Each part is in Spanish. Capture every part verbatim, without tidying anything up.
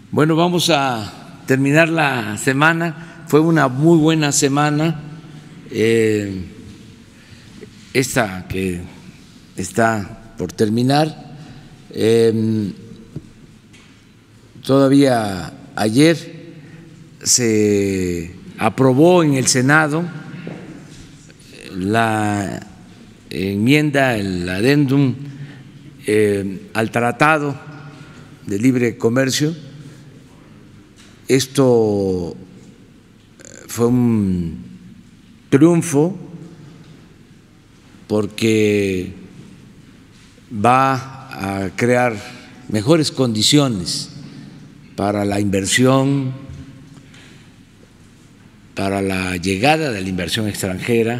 Bueno, vamos a terminar la semana. Fue una muy buena semana. Eh, esta que está por terminar. Eh, todavía ayer se aprobó en el Senado la enmienda, el adendum eh, al Tratado de Libre Comercio. Esto fue un triunfo porque va a crear mejores condiciones para la inversión, para la llegada de la inversión extranjera,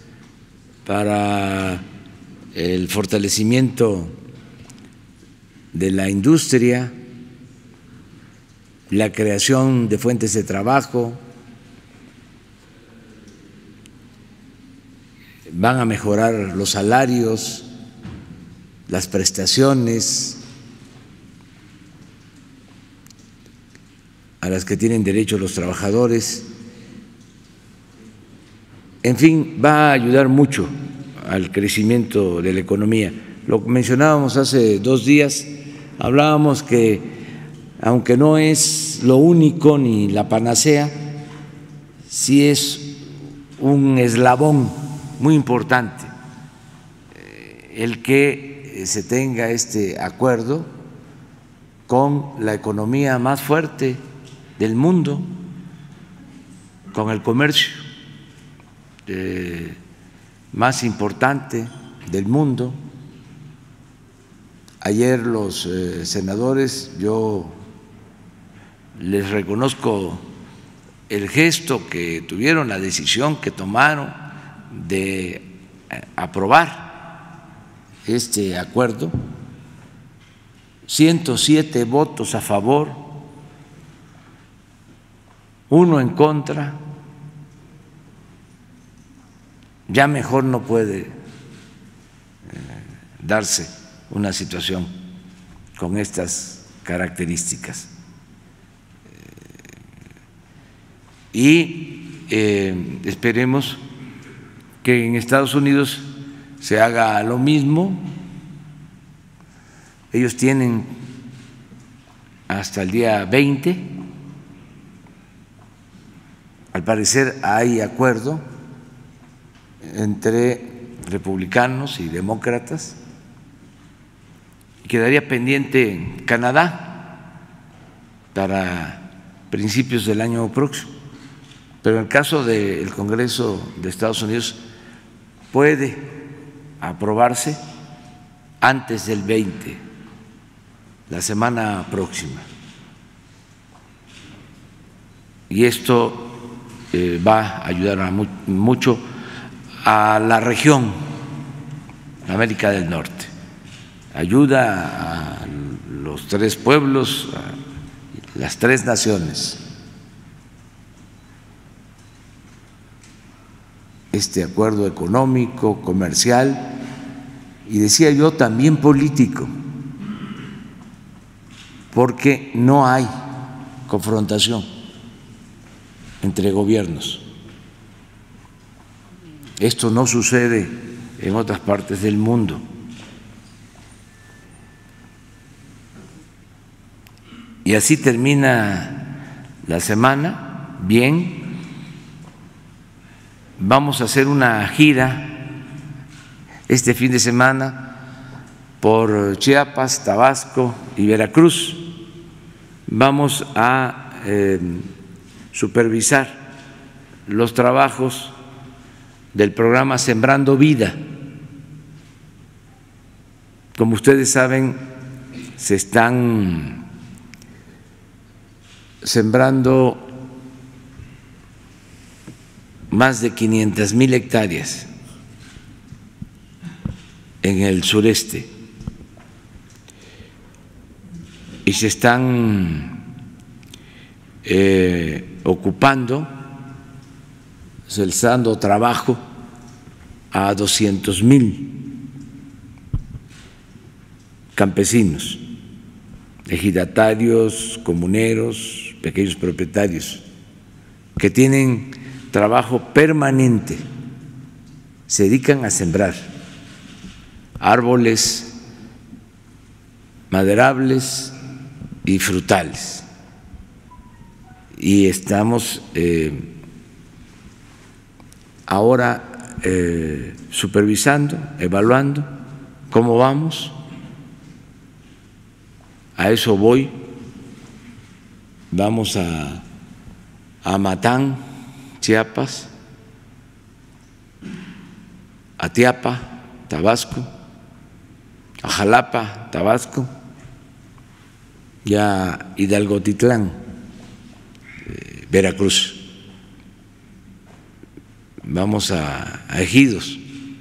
para el fortalecimiento de la industria, la creación de fuentes de trabajo. Van a mejorar los salarios, las prestaciones a las que tienen derecho los trabajadores. En fin, va a ayudar mucho al crecimiento de la economía. Lo mencionábamos hace dos días, hablábamos que aunque no es lo único ni la panacea, sí es un eslabón muy importante el que se tenga este acuerdo con la economía más fuerte del mundo, con el comercio eh, más importante del mundo. Ayer los eh, senadores, yo les reconozco el gesto que tuvieron, la decisión que tomaron de aprobar este acuerdo, ciento siete votos a favor, uno en contra. Ya mejor no puede eh, darse una situación con estas características. Y eh, esperemos que en Estados Unidos se haga lo mismo. Ellos tienen hasta el día veinte. Al parecer hay acuerdo entre republicanos y demócratas. Quedaría pendiente Canadá para principios del año próximo. Pero en el caso del Congreso de Estados Unidos puede aprobarse antes del veinte, la semana próxima. Y esto eh, va a ayudar a mu mucho a la región, América del Norte. Ayuda a los tres pueblos, a las tres naciones. Este acuerdo económico, comercial y, decía yo, también político, porque no hay confrontación entre gobiernos. Esto no sucede en otras partes del mundo. Y así termina la semana, bien. Vamos a hacer una gira este fin de semana por Chiapas, Tabasco y Veracruz. Vamos a eh, supervisar los trabajos del programa Sembrando Vida. Como ustedes saben, se están sembrando más de quinientas mil hectáreas en el sureste y se están eh, ocupando, se les está dando trabajo a doscientos mil campesinos ejidatarios, comuneros, pequeños propietarios, que tienen trabajo permanente, se dedican a sembrar árboles maderables y frutales. Y estamos eh, ahora eh, supervisando, evaluando cómo vamos. A eso voy. Vamos a, a Matán, Chiapas, a Tiapa, Tabasco, a Jalapa, Tabasco, y a Hidalgotitlán, eh, Veracruz. Vamos a, a ejidos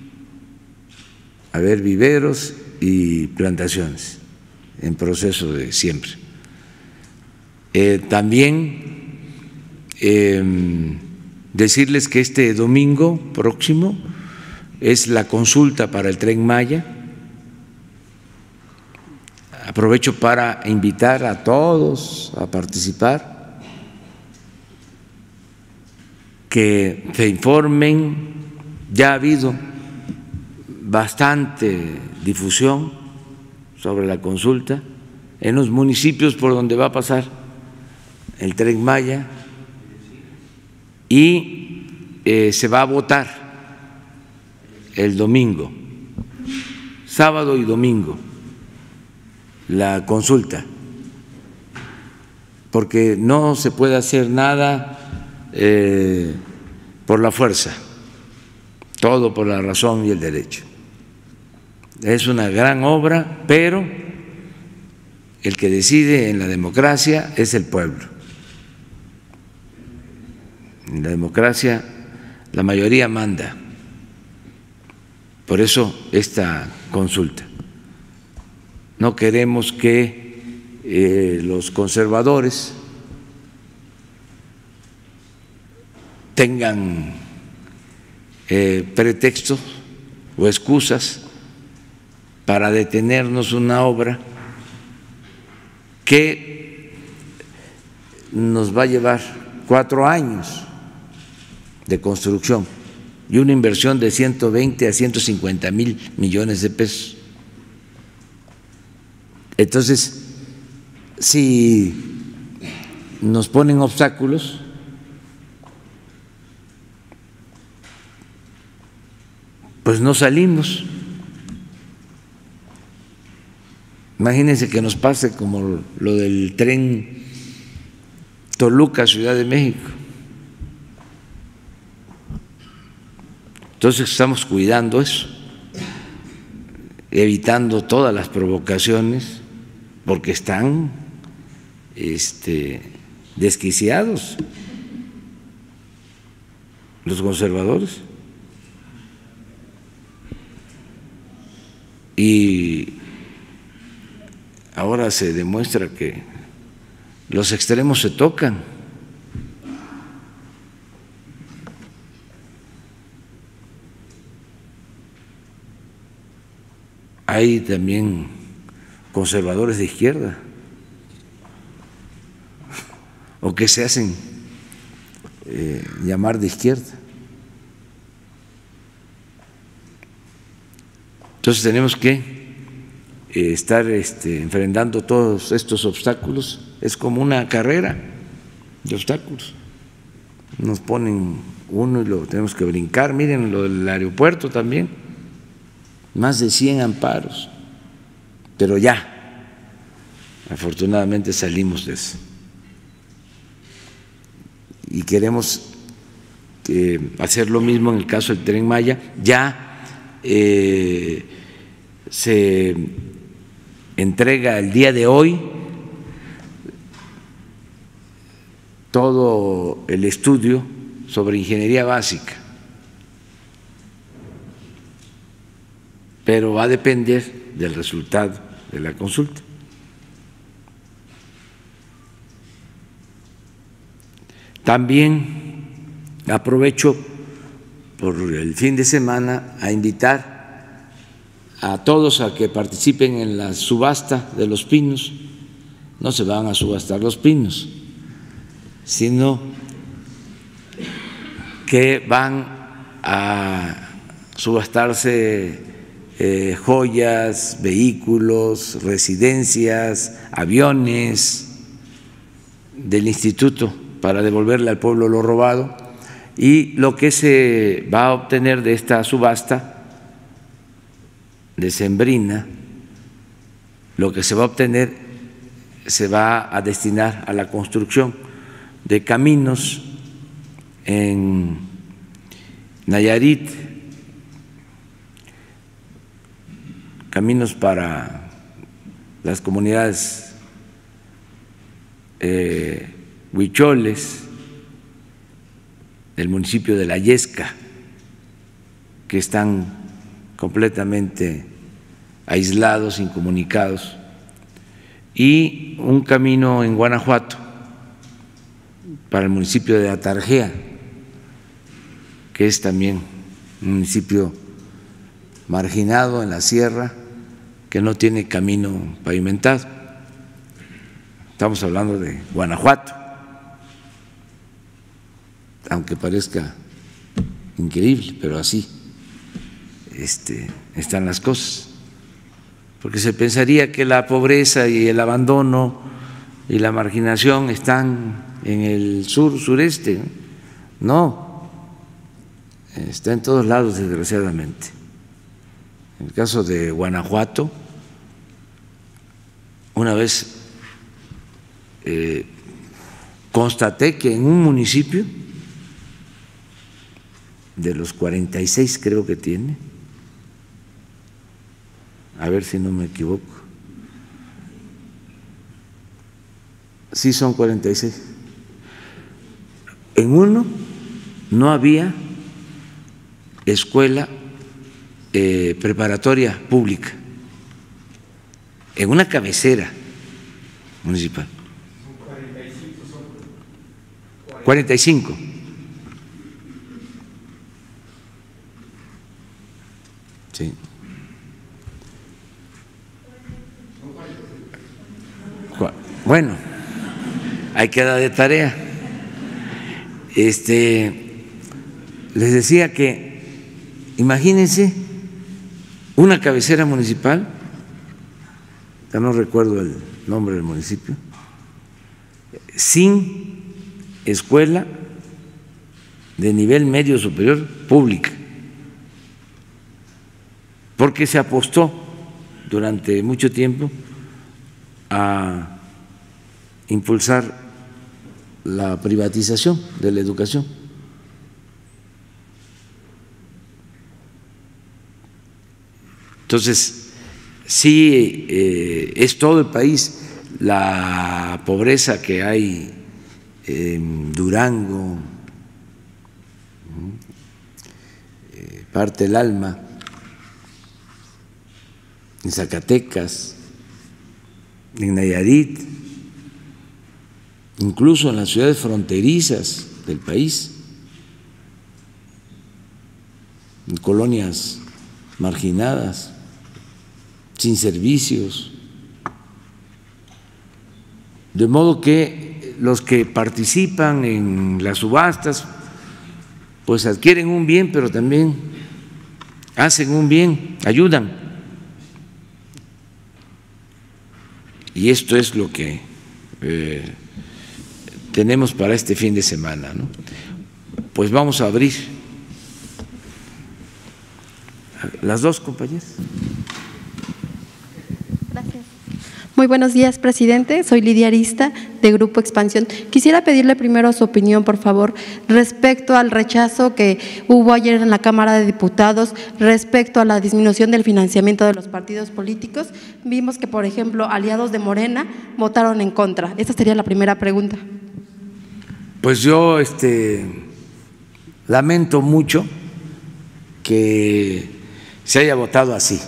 a ver viveros y plantaciones en proceso de siembra. Eh, también eh, decirles que este domingo próximo es la consulta para el Tren Maya. Aprovecho para invitar a todos a participar, que se informen. Ya ha habido bastante difusión sobre la consulta en los municipios por donde va a pasar el Tren Maya, y eh, se va a votar el domingo, sábado y domingo, la consulta, porque no se puede hacer nada eh, por la fuerza, todo por la razón y el derecho. Es una gran obra, pero el que decide en la democracia es el pueblo. En la democracia la mayoría manda. Por eso esta consulta. No queremos que eh, los conservadores tengan eh, pretextos o excusas para detenernos una obra que nos va a llevar cuatro años de construcción y una inversión de ciento veinte a ciento cincuenta mil millones de pesos. Entonces, si nos ponen obstáculos, pues no salimos. Imagínense que nos pase como lo del tren Toluca, Ciudad de México. Entonces estamos cuidando eso, evitando todas las provocaciones, porque están este, desquiciados los conservadores. Y ahora se demuestra que los extremos se tocan. Hay también conservadores de izquierda o que se hacen eh, llamar de izquierda. Entonces tenemos que eh, estar este, enfrentando todos estos obstáculos. Es como una carrera de obstáculos. Nos ponen uno y lo tenemos que brincar. Miren lo del aeropuerto también, más de cien amparos, pero ya, afortunadamente salimos de eso. Y queremos eh, hacer lo mismo en el caso del Tren Maya. Ya eh, se entrega el día de hoy todo el estudio sobre ingeniería básica, pero va a depender del resultado de la consulta. También aprovecho por el fin de semana a invitar a todos a que participen en la subasta de los pinos no se van a subastar los pinos, sino que van a subastarse eh, joyas, vehículos, residencias, aviones del instituto para devolverle al pueblo lo robado, y lo que se va a obtener de esta subasta decembrina, lo que se va a obtener se va a destinar a la construcción de caminos en Nayarit, caminos para las comunidades eh, huicholes del municipio de La Yesca, que están completamente aislados, incomunicados, y un camino en Guanajuato para el municipio de Atarjea, que es también un municipio marginado en la sierra, que no tiene camino pavimentado. Estamos hablando de Guanajuato, aunque parezca increíble, pero así este, están las cosas, porque se pensaría que la pobreza y el abandono y la marginación están en el sur, sureste. No, está en todos lados, desgraciadamente. En el caso de Guanajuato, una vez eh, constaté que en un municipio de los cuarenta y seis creo que tiene, a ver si no me equivoco, sí son cuarenta y seis, en uno no había escuela eh, preparatoria pública, en una cabecera municipal. cuarenta y cinco. Sí. Bueno, hay que dar de tarea. Este, les decía que, imagínense, una cabecera municipal, ya no recuerdo el nombre del municipio, sin escuela de nivel medio superior pública, porque se apostó durante mucho tiempo a impulsar la privatización de la educación. Entonces, sí, eh, es todo el país. La pobreza que hay en Durango, eh, parte del alma, en Zacatecas, en Nayarit, incluso en las ciudades fronterizas del país, en colonias marginadas, sin servicios, de modo que los que participan en las subastas pues adquieren un bien, pero también hacen un bien, ayudan. Y esto es lo que eh, tenemos para este fin de semana, ¿no? Pues vamos a abrir. Las dos compañeras. Gracias. Muy buenos días, presidente. Soy Lidia Arista, de Grupo Expansión. Quisiera pedirle primero su opinión, por favor, respecto al rechazo que hubo ayer en la Cámara de Diputados respecto a la disminución del financiamiento de los partidos políticos. Vimos que, por ejemplo, aliados de Morena votaron en contra. Esta sería la primera pregunta. Pues yo este, lamento mucho que se haya votado así,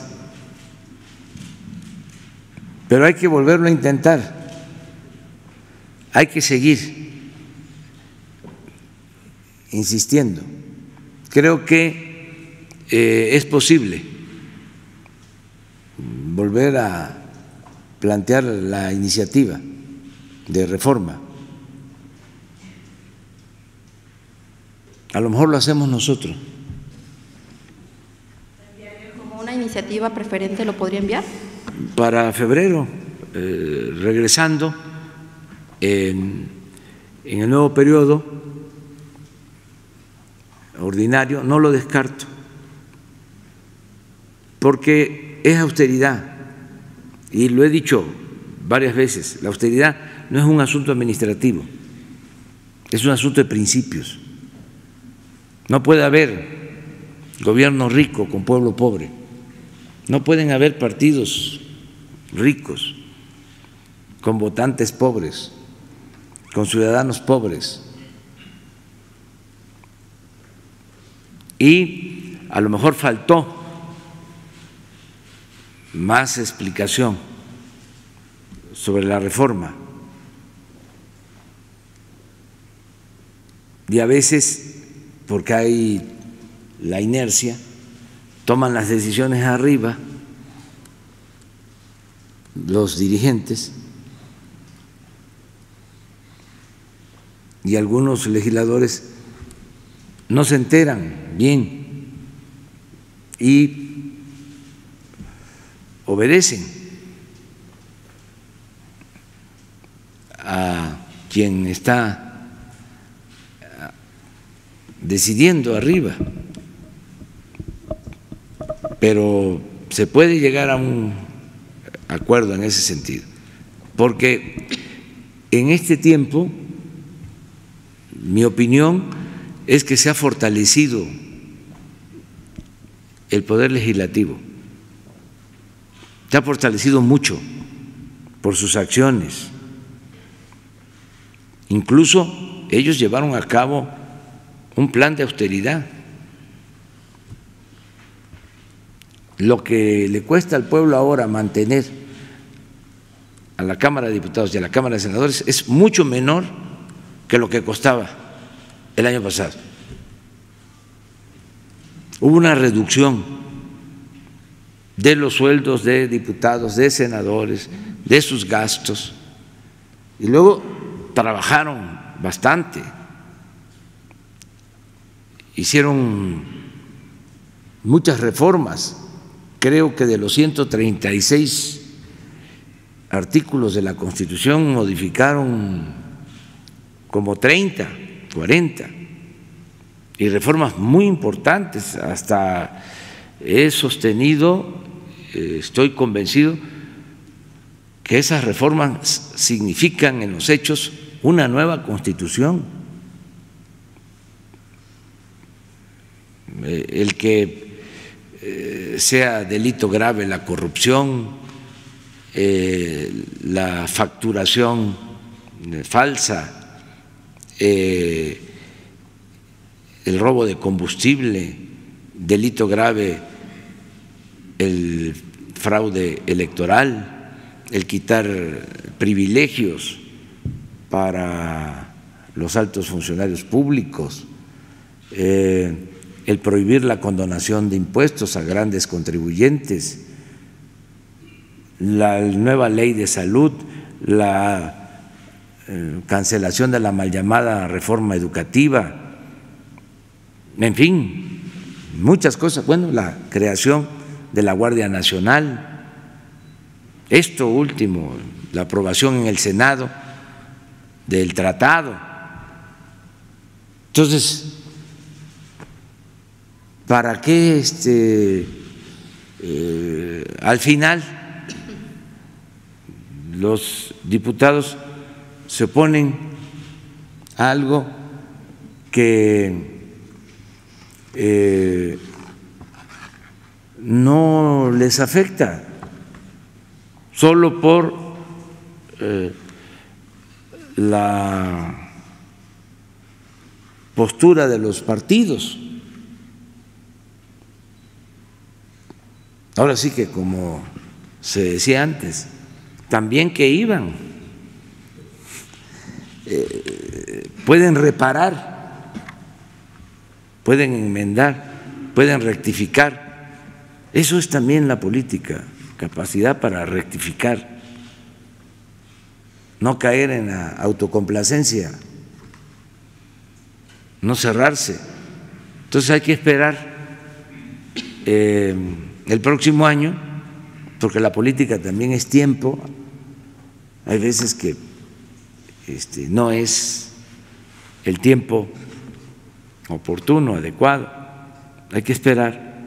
pero hay que volverlo a intentar, hay que seguir insistiendo. Creo que eh, es posible volver a plantear la iniciativa de reforma. A lo mejor lo hacemos nosotros. ¿Como una iniciativa preferente lo podría enviar? Para febrero, eh, regresando en, en el nuevo periodo ordinario, no lo descarto, porque es austeridad, y lo he dicho varias veces, la austeridad no es un asunto administrativo, es un asunto de principios. No puede haber gobierno rico con pueblo pobre, no pueden haber partidos ricos con votantes pobres, con ciudadanos pobres. Y a lo mejor faltó más explicación sobre la reforma. Y a veces, porque hay la inercia, toman las decisiones arriba los dirigentes y algunos legisladores no se enteran bien y obedecen a quien está decidiendo arriba, pero se puede llegar a un acuerdo en ese sentido, porque en este tiempo mi opinión es que se ha fortalecido el poder legislativo, se ha fortalecido mucho por sus acciones. Incluso ellos llevaron a cabo un plan de austeridad. Lo que le cuesta al pueblo ahora mantener a la Cámara de Diputados y a la Cámara de Senadores es mucho menor que lo que costaba el año pasado. Hubo una reducción de los sueldos de diputados, de senadores, de sus gastos, y luego trabajaron bastante, hicieron muchas reformas. Creo que de los ciento treinta y seis artículos de la Constitución modificaron como treinta, cuarenta, y reformas muy importantes. Hasta he sostenido, estoy convencido, que esas reformas significan en los hechos una nueva Constitución. El que sea delito grave la corrupción, eh, la facturación falsa, eh, el robo de combustible, delito grave el fraude electoral, el quitar privilegios para los altos funcionarios públicos, eh, el prohibir la condonación de impuestos a grandes contribuyentes, la nueva ley de salud, la eh, cancelación de la mal llamada reforma educativa, en fin, muchas cosas. Bueno, la creación de la Guardia Nacional, esto último, la aprobación en el Senado del tratado. Entonces, ¿para qué este, eh, al final los diputados se oponen a algo que eh, no les afecta, solo por eh, la postura de los partidos? Ahora sí que, como se decía antes, también que iban, eh, pueden reparar, pueden enmendar, pueden rectificar. Eso es también la política, capacidad para rectificar no caer en la autocomplacencia, no cerrarse. Entonces hay que esperar eh, el próximo año, porque la política también es tiempo. Hay veces que este, no es el tiempo oportuno, adecuado. Hay que esperar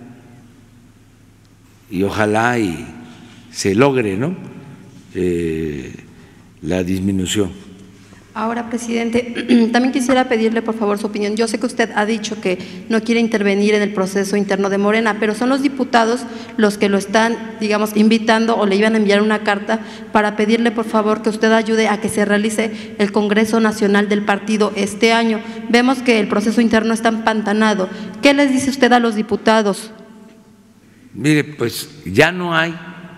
y ojalá y se logre, ¿no?, eh, la disminución. Ahora, presidente, también quisiera pedirle por favor su opinión. Yo sé que usted ha dicho que no quiere intervenir en el proceso interno de Morena, pero son los diputados los que lo están, digamos, invitando o le iban a enviar una carta para pedirle por favor que usted ayude a que se realice el Congreso Nacional del partido este año. Vemos que el proceso interno está empantanado. ¿Qué les dice usted a los diputados? Mire, pues ya no hay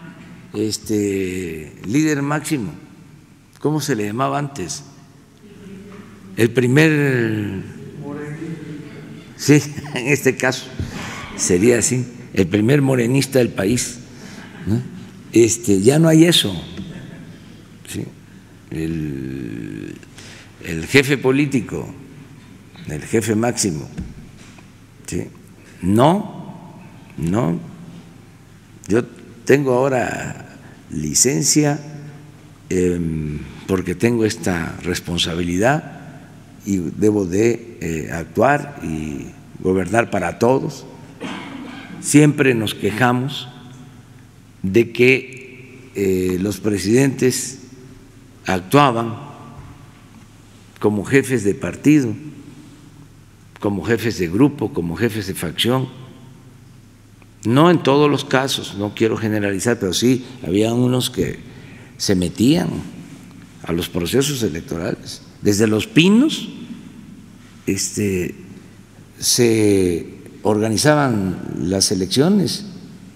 este líder máximo. ¿Cómo se le llamaba antes? El primer, sí, en este caso sería así, el primer morenista del país, ¿no? Este, ya no hay eso, ¿sí? el, el jefe político, el jefe máximo, ¿sí? No, no, yo tengo ahora licencia eh, porque tengo esta responsabilidad y debo de eh, actuar y gobernar para todos. Siempre nos quejamos de que eh, los presidentes actuaban como jefes de partido, como jefes de grupo, como jefes de facción. No en todos los casos, no quiero generalizar, pero sí había unos que se metían a los procesos electorales. Desde Los Pinos este, se organizaban las elecciones.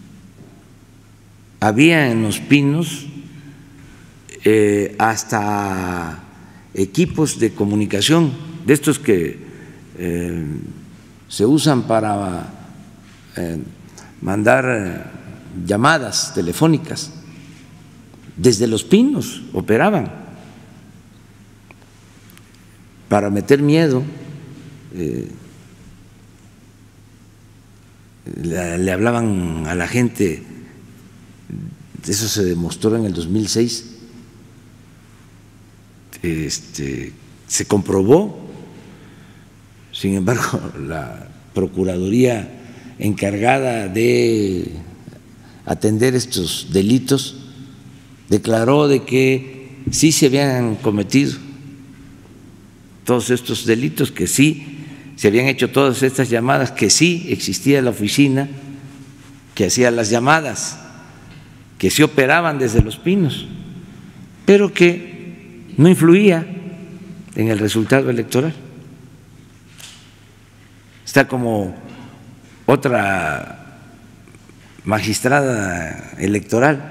Había en Los Pinos eh, hasta equipos de comunicación, de estos que eh, se usan para eh, mandar eh, llamadas telefónicas. Desde Los Pinos operaban para meter miedo. Eh, le, le hablaban a la gente, eso se demostró en el dos mil seis, este, se comprobó. Sin embargo, la Procuraduría encargada de atender estos delitos declaró de que sí se habían cometido todos estos delitos, que sí se habían hecho todas estas llamadas, que sí existía la oficina que hacía las llamadas, que sí operaban desde Los Pinos, pero que no influía en el resultado electoral. Está como otra magistrada electoral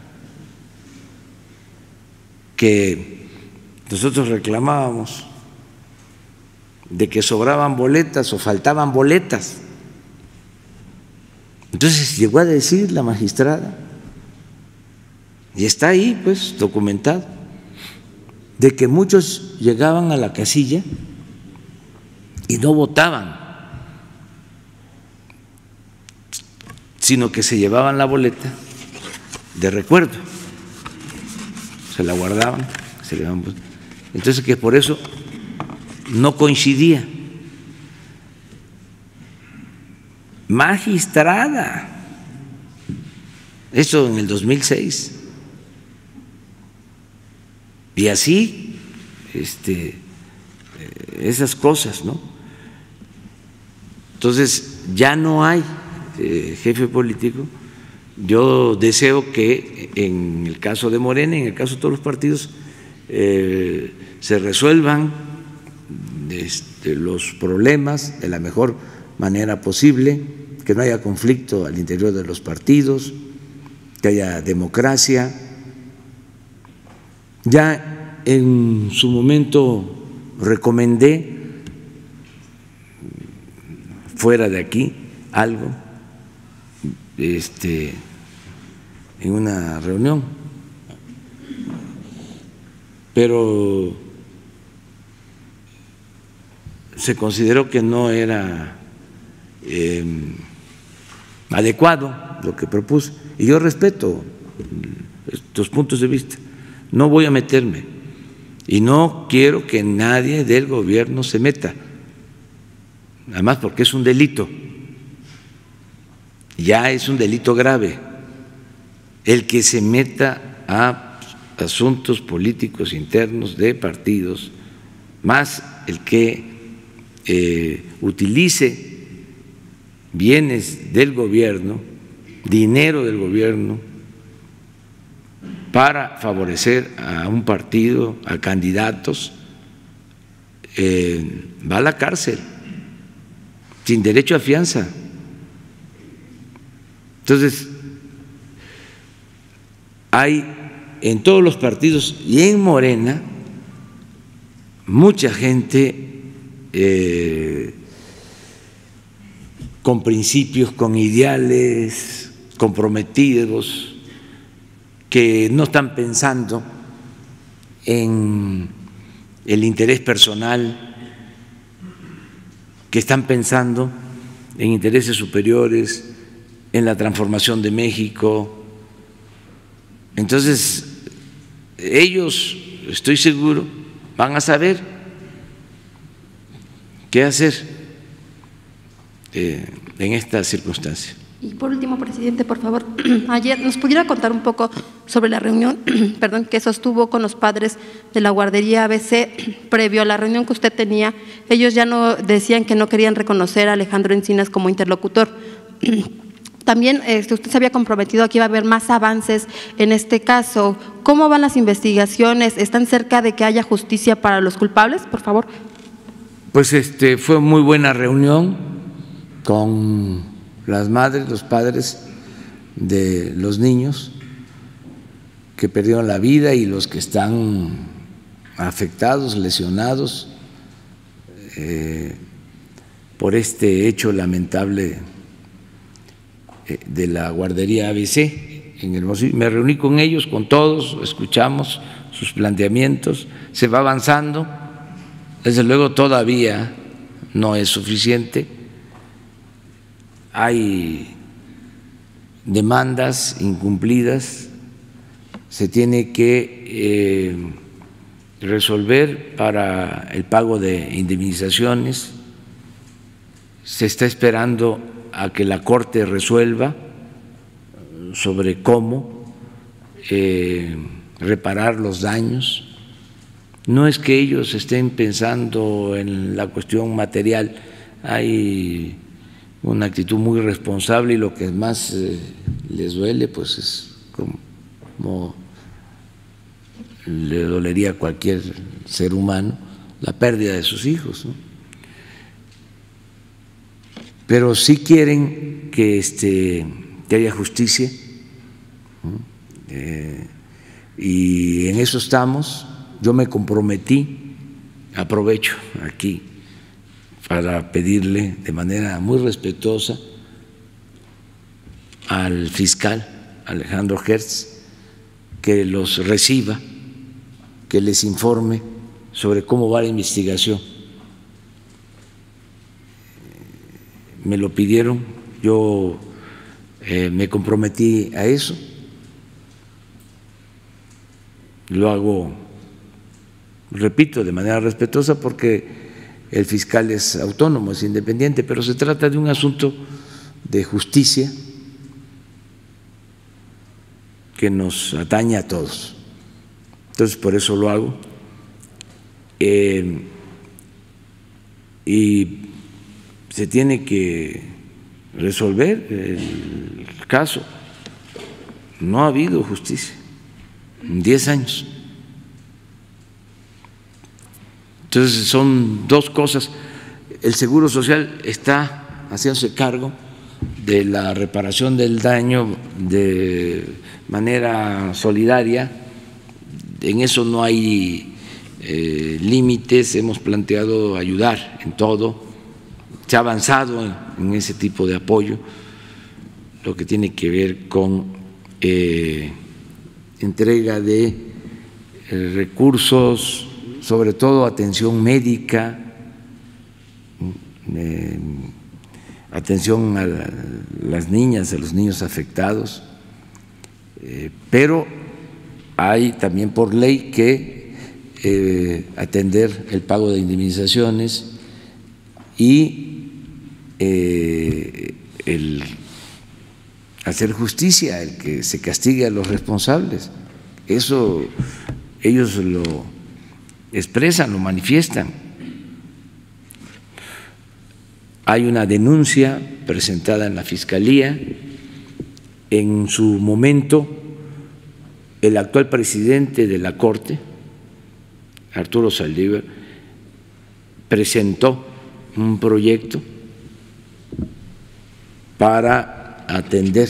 que nosotros reclamábamos de que sobraban boletas o faltaban boletas. Entonces llegó a decir la magistrada, y está ahí pues documentado, de que muchos llegaban a la casilla y no votaban, sino que se llevaban la boleta de recuerdo, se la guardaban, se le daban. Entonces que por eso no coincidía. Magistrada, eso en el dos mil seis. Y así, este, esas cosas, ¿no? Entonces ya no hay eh, jefe político. Yo deseo que en el caso de Morena, en el caso de todos los partidos, eh, se resuelvan Este, los problemas de la mejor manera posible, que no haya conflicto al interior de los partidos, que haya democracia. Ya en su momento recomendé fuera de aquí algo este, en una reunión pero se consideró que no era eh, adecuado lo que propuse, y yo respeto estos puntos de vista, no voy a meterme y no quiero que nadie del gobierno se meta, además porque es un delito, ya es un delito grave el que se meta a asuntos políticos internos de partidos, más el que eh, utilice bienes del gobierno, dinero del gobierno, para favorecer a un partido, a candidatos, eh, va a la cárcel, sin derecho a fianza. Entonces, hay en todos los partidos y en Morena mucha gente eh, con principios, con ideales, comprometidos, que no están pensando en el interés personal, que están pensando en intereses superiores, en la transformación de México. Entonces, ellos, estoy seguro, van a saber qué hacer eh, en esta circunstancia. Y por último, presidente, por favor, ayer nos pudiera contar un poco sobre la reunión perdón, que sostuvo con los padres de la guardería A B C previo a la reunión que usted tenía. Ellos ya no decían que no querían reconocer a Alejandro Encinas como interlocutor. También este, usted se había comprometido a que iba a haber más avances en este caso. ¿Cómo van las investigaciones? ¿Están cerca de que haya justicia para los culpables? Por favor. Pues este fue muy buena reunión con las madres, los padres de los niños que perdieron la vida y los que están afectados, lesionados eh, por este hecho lamentable de la guardería A B C en Hermosillo. Me reuní con ellos, con todos, escuchamos sus planteamientos, se va avanzando, desde luego todavía no es suficiente, hay demandas incumplidas, se tiene que eh, resolver para el pago de indemnizaciones, se está esperando a que la Corte resuelva sobre cómo eh, reparar los daños. No es que ellos estén pensando en la cuestión material, hay una actitud muy responsable y lo que más eh, les duele pues es como, como le dolería a cualquier ser humano la pérdida de sus hijos, ¿no? Pero sí quieren que, este, que haya justicia, ¿no? eh, y en eso estamos. Yo me comprometí, aprovecho aquí para pedirle de manera muy respetuosa al fiscal Alejandro Hertz que los reciba, que les informe sobre cómo va la investigación. Me lo pidieron, yo eh, me comprometí a eso, lo hago, repito, de manera respetuosa porque el fiscal es autónomo, es independiente, pero se trata de un asunto de justicia que nos atañe a todos. Entonces, por eso lo hago. Eh, y se tiene que resolver el caso. No ha habido justicia en diez años. Entonces son dos cosas. El Seguro Social está haciéndose cargo de la reparación del daño de manera solidaria. En eso no hay eh, límites. Hemos planteado ayudar en todo. Se ha avanzado en, en ese tipo de apoyo, lo que tiene que ver con eh, entrega de eh, recursos, sobre todo atención médica, eh, atención a la, las niñas, a los niños afectados, eh, pero hay también por ley que eh, atender el pago de indemnizaciones y eh, el hacer justicia, el que se castigue a los responsables. Eso ellos lo expresan, lo manifiestan. Hay una denuncia presentada en la Fiscalía. En su momento, el actual presidente de la Corte, Arturo Saldívar, presentó un proyecto para atender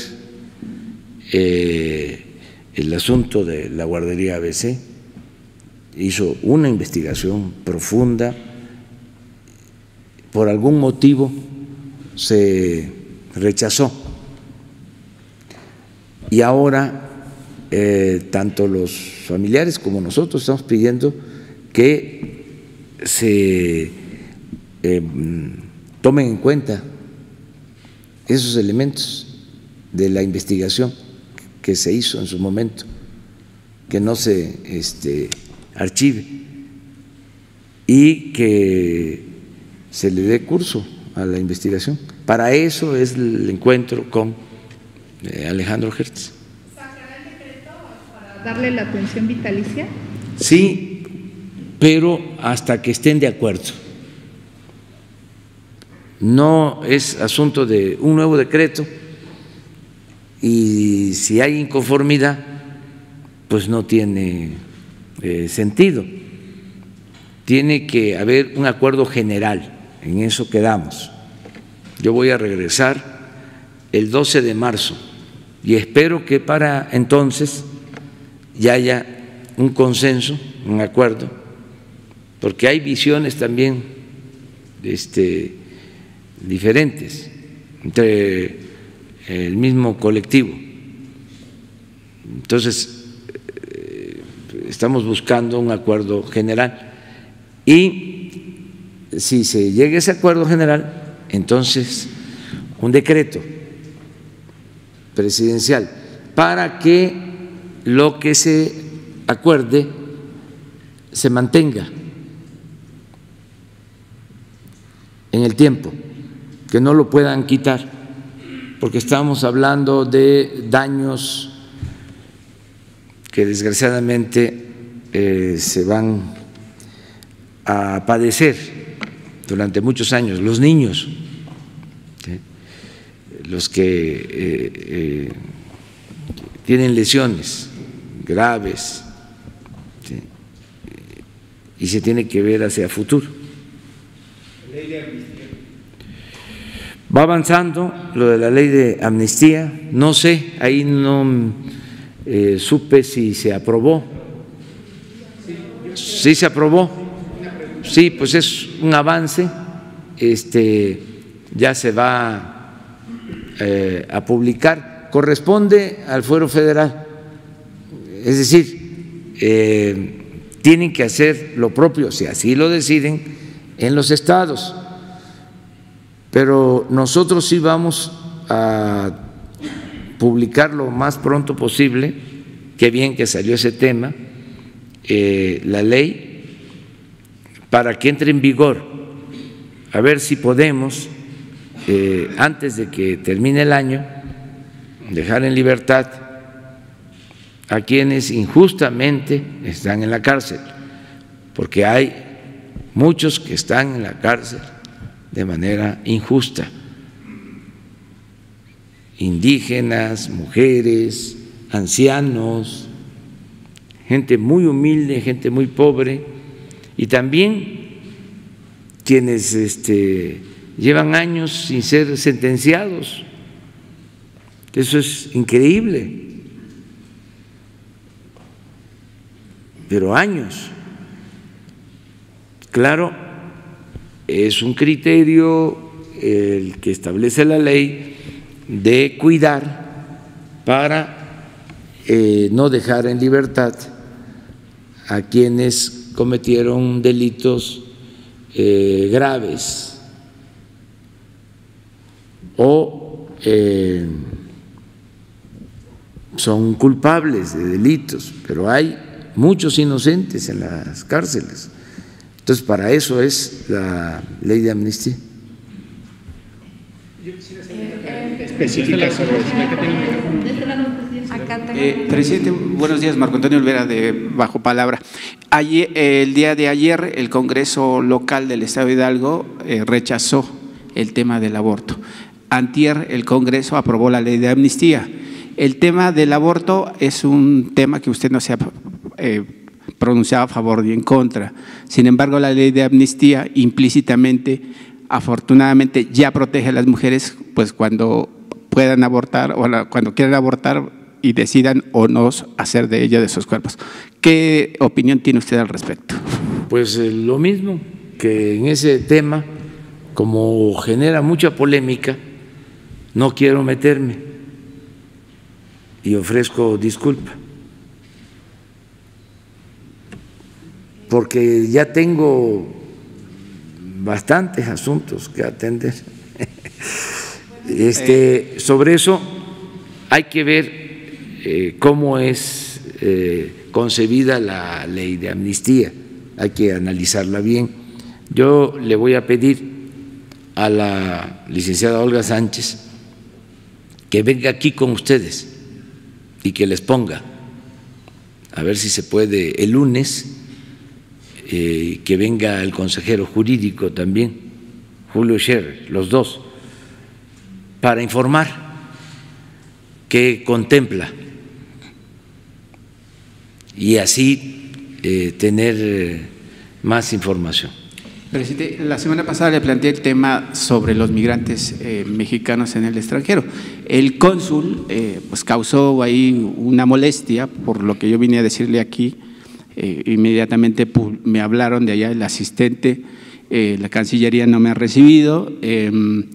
eh, el asunto de la guardería A B C, hizo una investigación profunda, por algún motivo se rechazó y ahora eh, tanto los familiares como nosotros estamos pidiendo que se eh, tomen en cuenta esos elementos de la investigación que se hizo en su momento, que no se este, archive y que se le dé curso a la investigación. Para eso es el encuentro con eh, Alejandro Hertz. ¿Sacará el decreto para darle la atención vitalicia? Sí, pero hasta que estén de acuerdo. No es asunto de un nuevo decreto y si hay inconformidad, pues no tiene eh, sentido. Tiene que haber un acuerdo general, en eso quedamos. Yo voy a regresar el doce de marzo y espero que para entonces ya haya un consenso, un acuerdo, porque hay visiones también este, diferentes entre el mismo colectivo. Entonces, estamos buscando un acuerdo general y si se llega a ese acuerdo general, entonces un decreto presidencial para que lo que se acuerde se mantenga en el tiempo, que no lo puedan quitar, porque estamos hablando de daños que desgraciadamente eh, se van a padecer durante muchos años, los niños, ¿sí? Los que eh, eh, tienen lesiones graves, ¿sí? Y se tiene que ver hacia futuro. Va avanzando lo de la ley de amnistía, no sé, ahí no eh, supe si se aprobó. Sí se aprobó, sí, pues es un avance, este, ya se va eh, a publicar, corresponde al Fuero Federal, es decir, eh, tienen que hacer lo propio, si así lo deciden, en los estados. Pero nosotros sí vamos a publicar lo más pronto posible, qué bien que salió ese tema, eh, la ley, para que entre en vigor, a ver si podemos, eh, antes de que termine el año, dejar en libertad a quienes injustamente están en la cárcel, porque hay muchos que están en la cárcel de manera injusta, indígenas, mujeres, ancianos, gente muy humilde, gente muy pobre, y también quienes este, llevan años sin ser sentenciados. Eso es increíble, pero años. Claro, es un criterio el que establece la ley de cuidar para eh, no dejar en libertad a quienes cometieron delitos eh, graves o eh, son culpables de delitos, pero hay muchos inocentes en las cárceles. Entonces, para eso es la ley de amnistía. Específica sobre eh, presidente, buenos días. Marco Antonio Olvera, de Bajo Palabra. Ayer, eh, el día de ayer, el Congreso local del Estado de Hidalgo eh, rechazó el tema del aborto. Antier, el Congreso aprobó la ley de amnistía. El tema del aborto es un tema que usted no se ha eh, pronunciado a favor ni en contra. Sin embargo, la ley de amnistía implícitamente, afortunadamente, ya protege a las mujeres, pues cuando puedan abortar o la, cuando quieran abortar y decidan o no hacer de ella de sus cuerpos. ¿Qué opinión tiene usted al respecto? Pues eh, lo mismo, que en ese tema, como genera mucha polémica, no quiero meterme y ofrezco disculpa, porque ya tengo bastantes asuntos que atender. Este, sobre eso hay que ver eh, cómo es eh, concebida la ley de amnistía, hay que analizarla bien. Yo le voy a pedir a la licenciada Olga Sánchez que venga aquí con ustedes y que les ponga, a ver si se puede el lunes, eh, que venga el consejero jurídico también, Julio Scherer, los dos, para informar qué contempla y así eh, tener eh, más información. Presidente, la semana pasada le planteé el tema sobre los migrantes eh, mexicanos en el extranjero. El cónsul eh, pues causó ahí una molestia por lo que yo vine a decirle aquí. Eh, inmediatamente me hablaron de allá, el asistente, eh, la Cancillería no me ha recibido eh,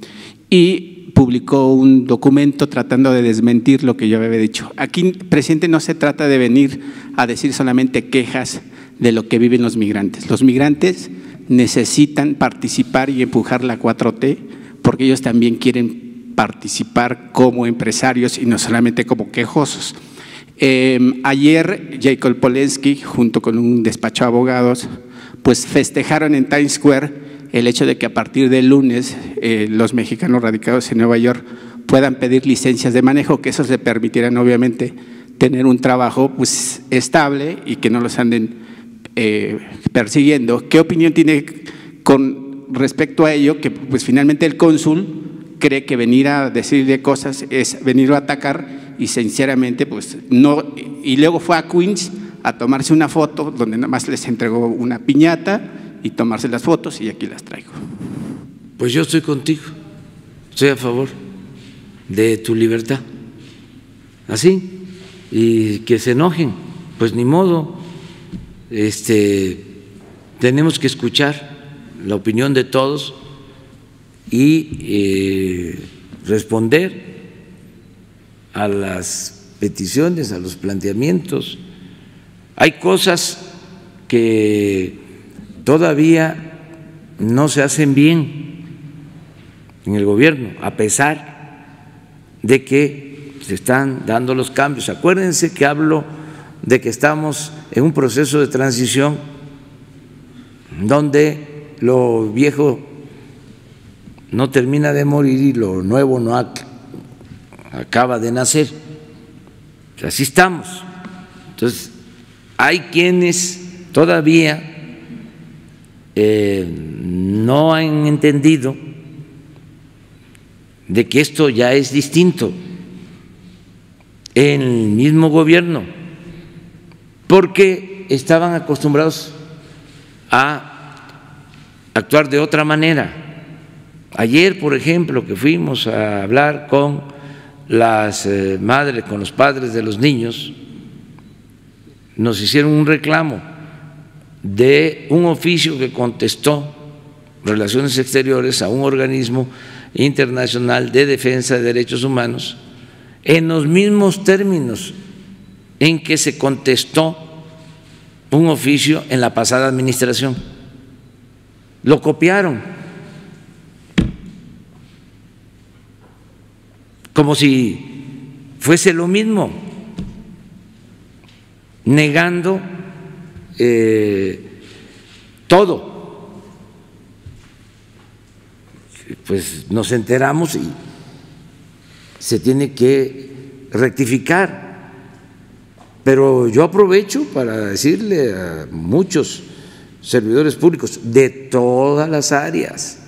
y publicó un documento tratando de desmentir lo que yo había dicho. Aquí, presidente, no se trata de venir a decir solamente quejas de lo que viven los migrantes. Los migrantes necesitan participar y empujar la cuatro T porque ellos también quieren participar como empresarios y no solamente como quejosos. Eh, ayer Jacob Polensky, junto con un despacho de abogados, pues festejaron en Times Square el hecho de que a partir del lunes eh, los mexicanos radicados en Nueva York puedan pedir licencias de manejo, que eso les permitirán obviamente tener un trabajo pues estable y que no los anden Eh, persiguiendo. ¿Qué opinión tiene con respecto a ello? Que pues finalmente el cónsul cree que venir a decirle cosas es venir a atacar y sinceramente pues no, y luego fue a Queens a tomarse una foto donde nada más les entregó una piñata y tomarse las fotos y aquí las traigo. Pues yo estoy contigo, estoy a favor de tu libertad, así, y que se enojen, pues ni modo. Este, tenemos que escuchar la opinión de todos y eh, responder a las peticiones, a los planteamientos. Hay cosas que todavía no se hacen bien en el gobierno, a pesar de que se están dando los cambios. Acuérdense que hablo de que estamos en un proceso de transición donde lo viejo no termina de morir y lo nuevo no ac acaba de nacer. Así estamos. Entonces, hay quienes todavía eh, no han entendido de que esto ya es distinto en el mismo gobierno, porque estaban acostumbrados a actuar de otra manera. Ayer, por ejemplo, que fuimos a hablar con las eh, madres, con los padres de los niños, nos hicieron un reclamo de un oficio que contestó Relaciones Exteriores a un organismo internacional de defensa de derechos humanos en los mismos términos en que se contestó un oficio en la pasada administración. Lo copiaron, como si fuese lo mismo, negando eh, todo. Pues nos enteramos y se tiene que rectificar. Pero yo aprovecho para decirle a muchos servidores públicos de todas las áreas,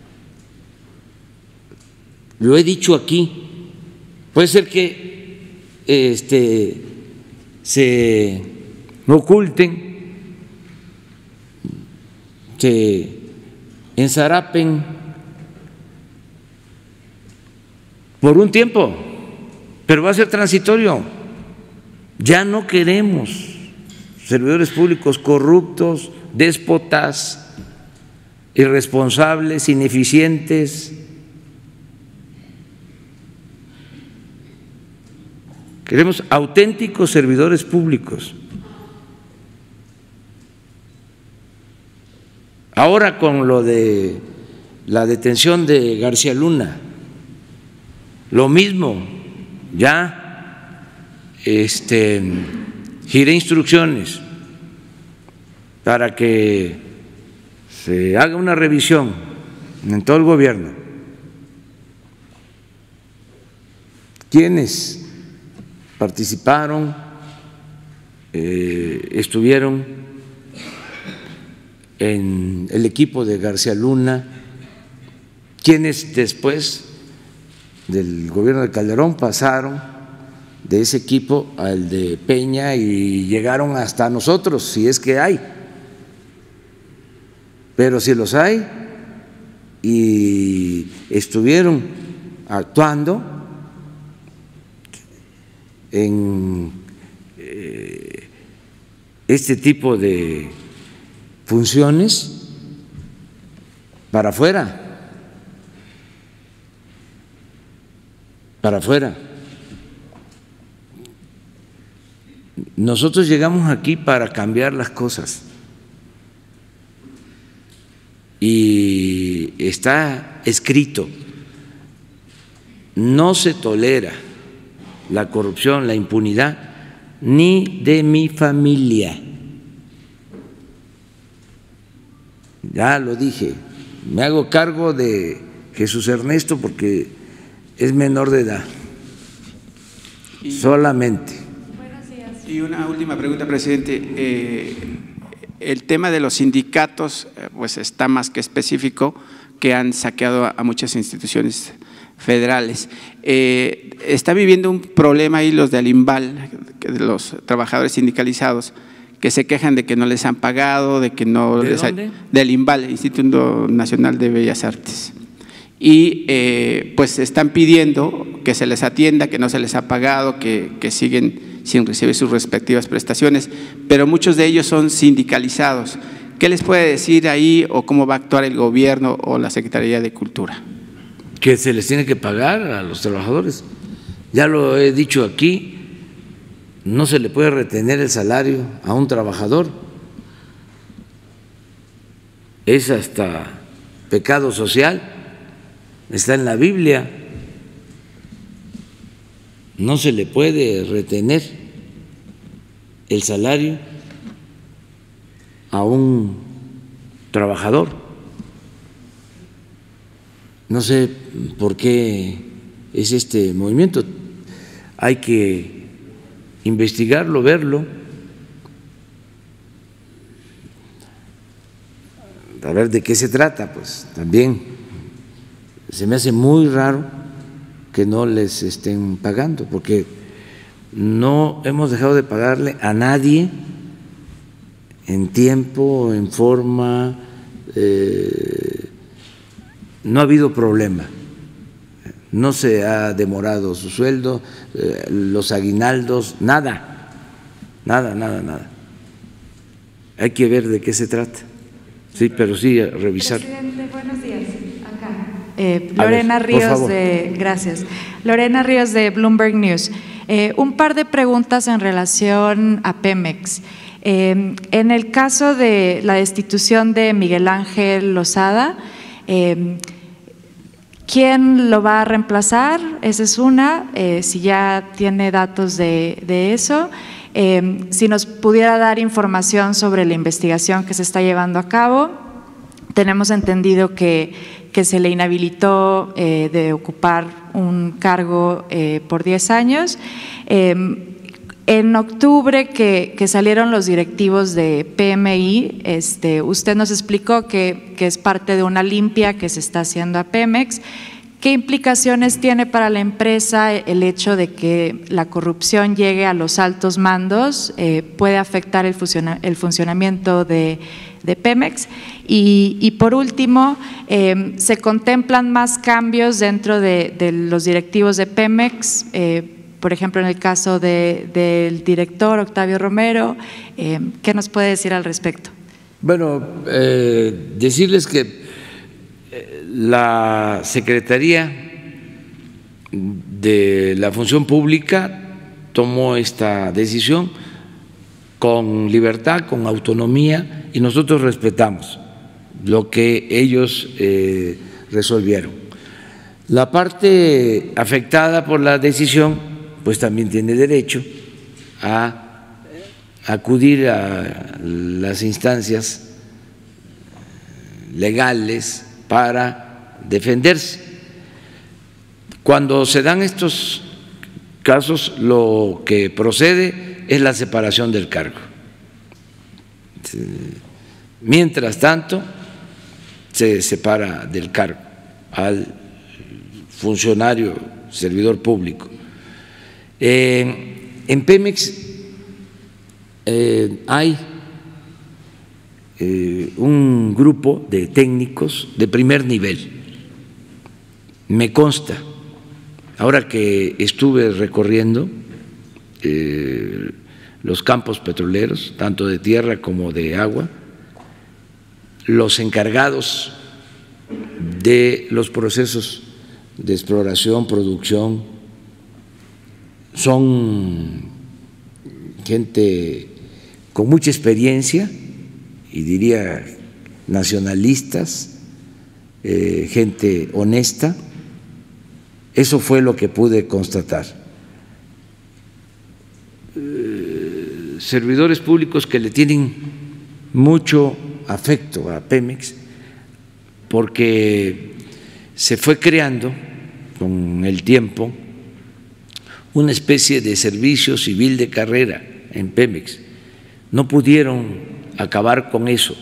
lo he dicho aquí, puede ser que este, se oculten, se enzarapen por un tiempo, pero va a ser transitorio. Ya no queremos servidores públicos corruptos, déspotas, irresponsables, ineficientes. Queremos auténticos servidores públicos. Ahora con lo de la detención de García Luna, lo mismo, ya este, giré instrucciones para que se haga una revisión en todo el gobierno. ¿Quiénes participaron, eh, estuvieron en el equipo de García Luna? ¿Quiénes después del gobierno de Calderón pasaron de ese equipo al de Peña y llegaron hasta nosotros, si es que hay? Pero si los hay y estuvieron actuando en eh, este tipo de funciones, para afuera, para afuera. Nosotros llegamos aquí para cambiar las cosas y está escrito, no se tolera la corrupción, la impunidad, ni de mi familia. Ya lo dije, me hago cargo de Jesús Ernesto porque es menor de edad, y, solamente. Y una última pregunta, presidente. Eh, el tema de los sindicatos pues está más que específico, que han saqueado a, a muchas instituciones federales. Eh, está viviendo un problema ahí los de Alimbal, los trabajadores sindicalizados, que se quejan de que no les han pagado, de que no ¿De les dónde? Ha, del Alimbal, Instituto Nacional de Bellas Artes. Y eh, pues están pidiendo que se les atienda, que no se les ha pagado, que, que siguen sin recibir sus respectivas prestaciones, pero muchos de ellos son sindicalizados. ¿Qué les puede decir ahí o cómo va a actuar el gobierno o la Secretaría de Cultura? Que se les tiene que pagar a los trabajadores. Ya lo he dicho aquí, no se le puede retener el salario a un trabajador. Es hasta pecado social, está en la Biblia. No se le puede retener el salario a un trabajador. No sé por qué es este movimiento, hay que investigarlo, verlo, a ver de qué se trata. Pues también se me hace muy raro que no les estén pagando, porque no hemos dejado de pagarle a nadie en tiempo, en forma, eh, no ha habido problema, no se ha demorado su sueldo, eh, los aguinaldos, nada, nada, nada, nada. Hay que ver de qué se trata. Sí, pero sí, revisar. Presidente, buenos días. Acá. Eh, Lorena ver, Ríos de, gracias. Lorena Ríos de Bloomberg News. Eh, un par de preguntas en relación a Pemex. Eh, en el caso de la destitución de Miguel Ángel Lozada, eh, ¿quién lo va a reemplazar? Esa es una, eh, si ya tiene datos de, de eso. Eh, si nos pudiera dar información sobre la investigación que se está llevando a cabo. Tenemos entendido que, que se le inhabilitó eh, de ocupar un cargo eh, por diez años. Eh, En octubre que, que salieron los directivos de P M I, este, usted nos explicó que, que es parte de una limpia que se está haciendo a Pemex. ¿Qué implicaciones tiene para la empresa el hecho de que la corrupción llegue a los altos mandos? Eh, ¿Puede afectar el, funciona, el funcionamiento de, de Pemex? Y, y por último, eh, ¿se contemplan más cambios dentro de, de los directivos de Pemex? Eh, Por ejemplo, en el caso de, del director Octavio Romero, eh, ¿qué nos puede decir al respecto? Bueno, eh, decirles que la Secretaría de la Función Pública tomó esta decisión con libertad, con autonomía, y nosotros respetamos lo que ellos eh, resolvieron. La parte afectada por la decisión pues también tiene derecho a acudir a las instancias legales para defenderse. Cuando se dan estos casos, lo que procede es la separación del cargo. Mientras tanto, se separa del cargo al funcionario, servidor público. Eh, en Pemex eh, hay eh, un grupo de técnicos de primer nivel, me consta, ahora que estuve recorriendo eh, los campos petroleros, tanto de tierra como de agua, los encargados de los procesos de exploración, producción, son gente con mucha experiencia y diría nacionalistas, eh, gente honesta. Eso fue lo que pude constatar. Eh, servidores públicos que le tienen mucho afecto a Pemex porque se fue creando con el tiempo una especie de servicio civil de carrera en Pemex. No pudieron acabar con eso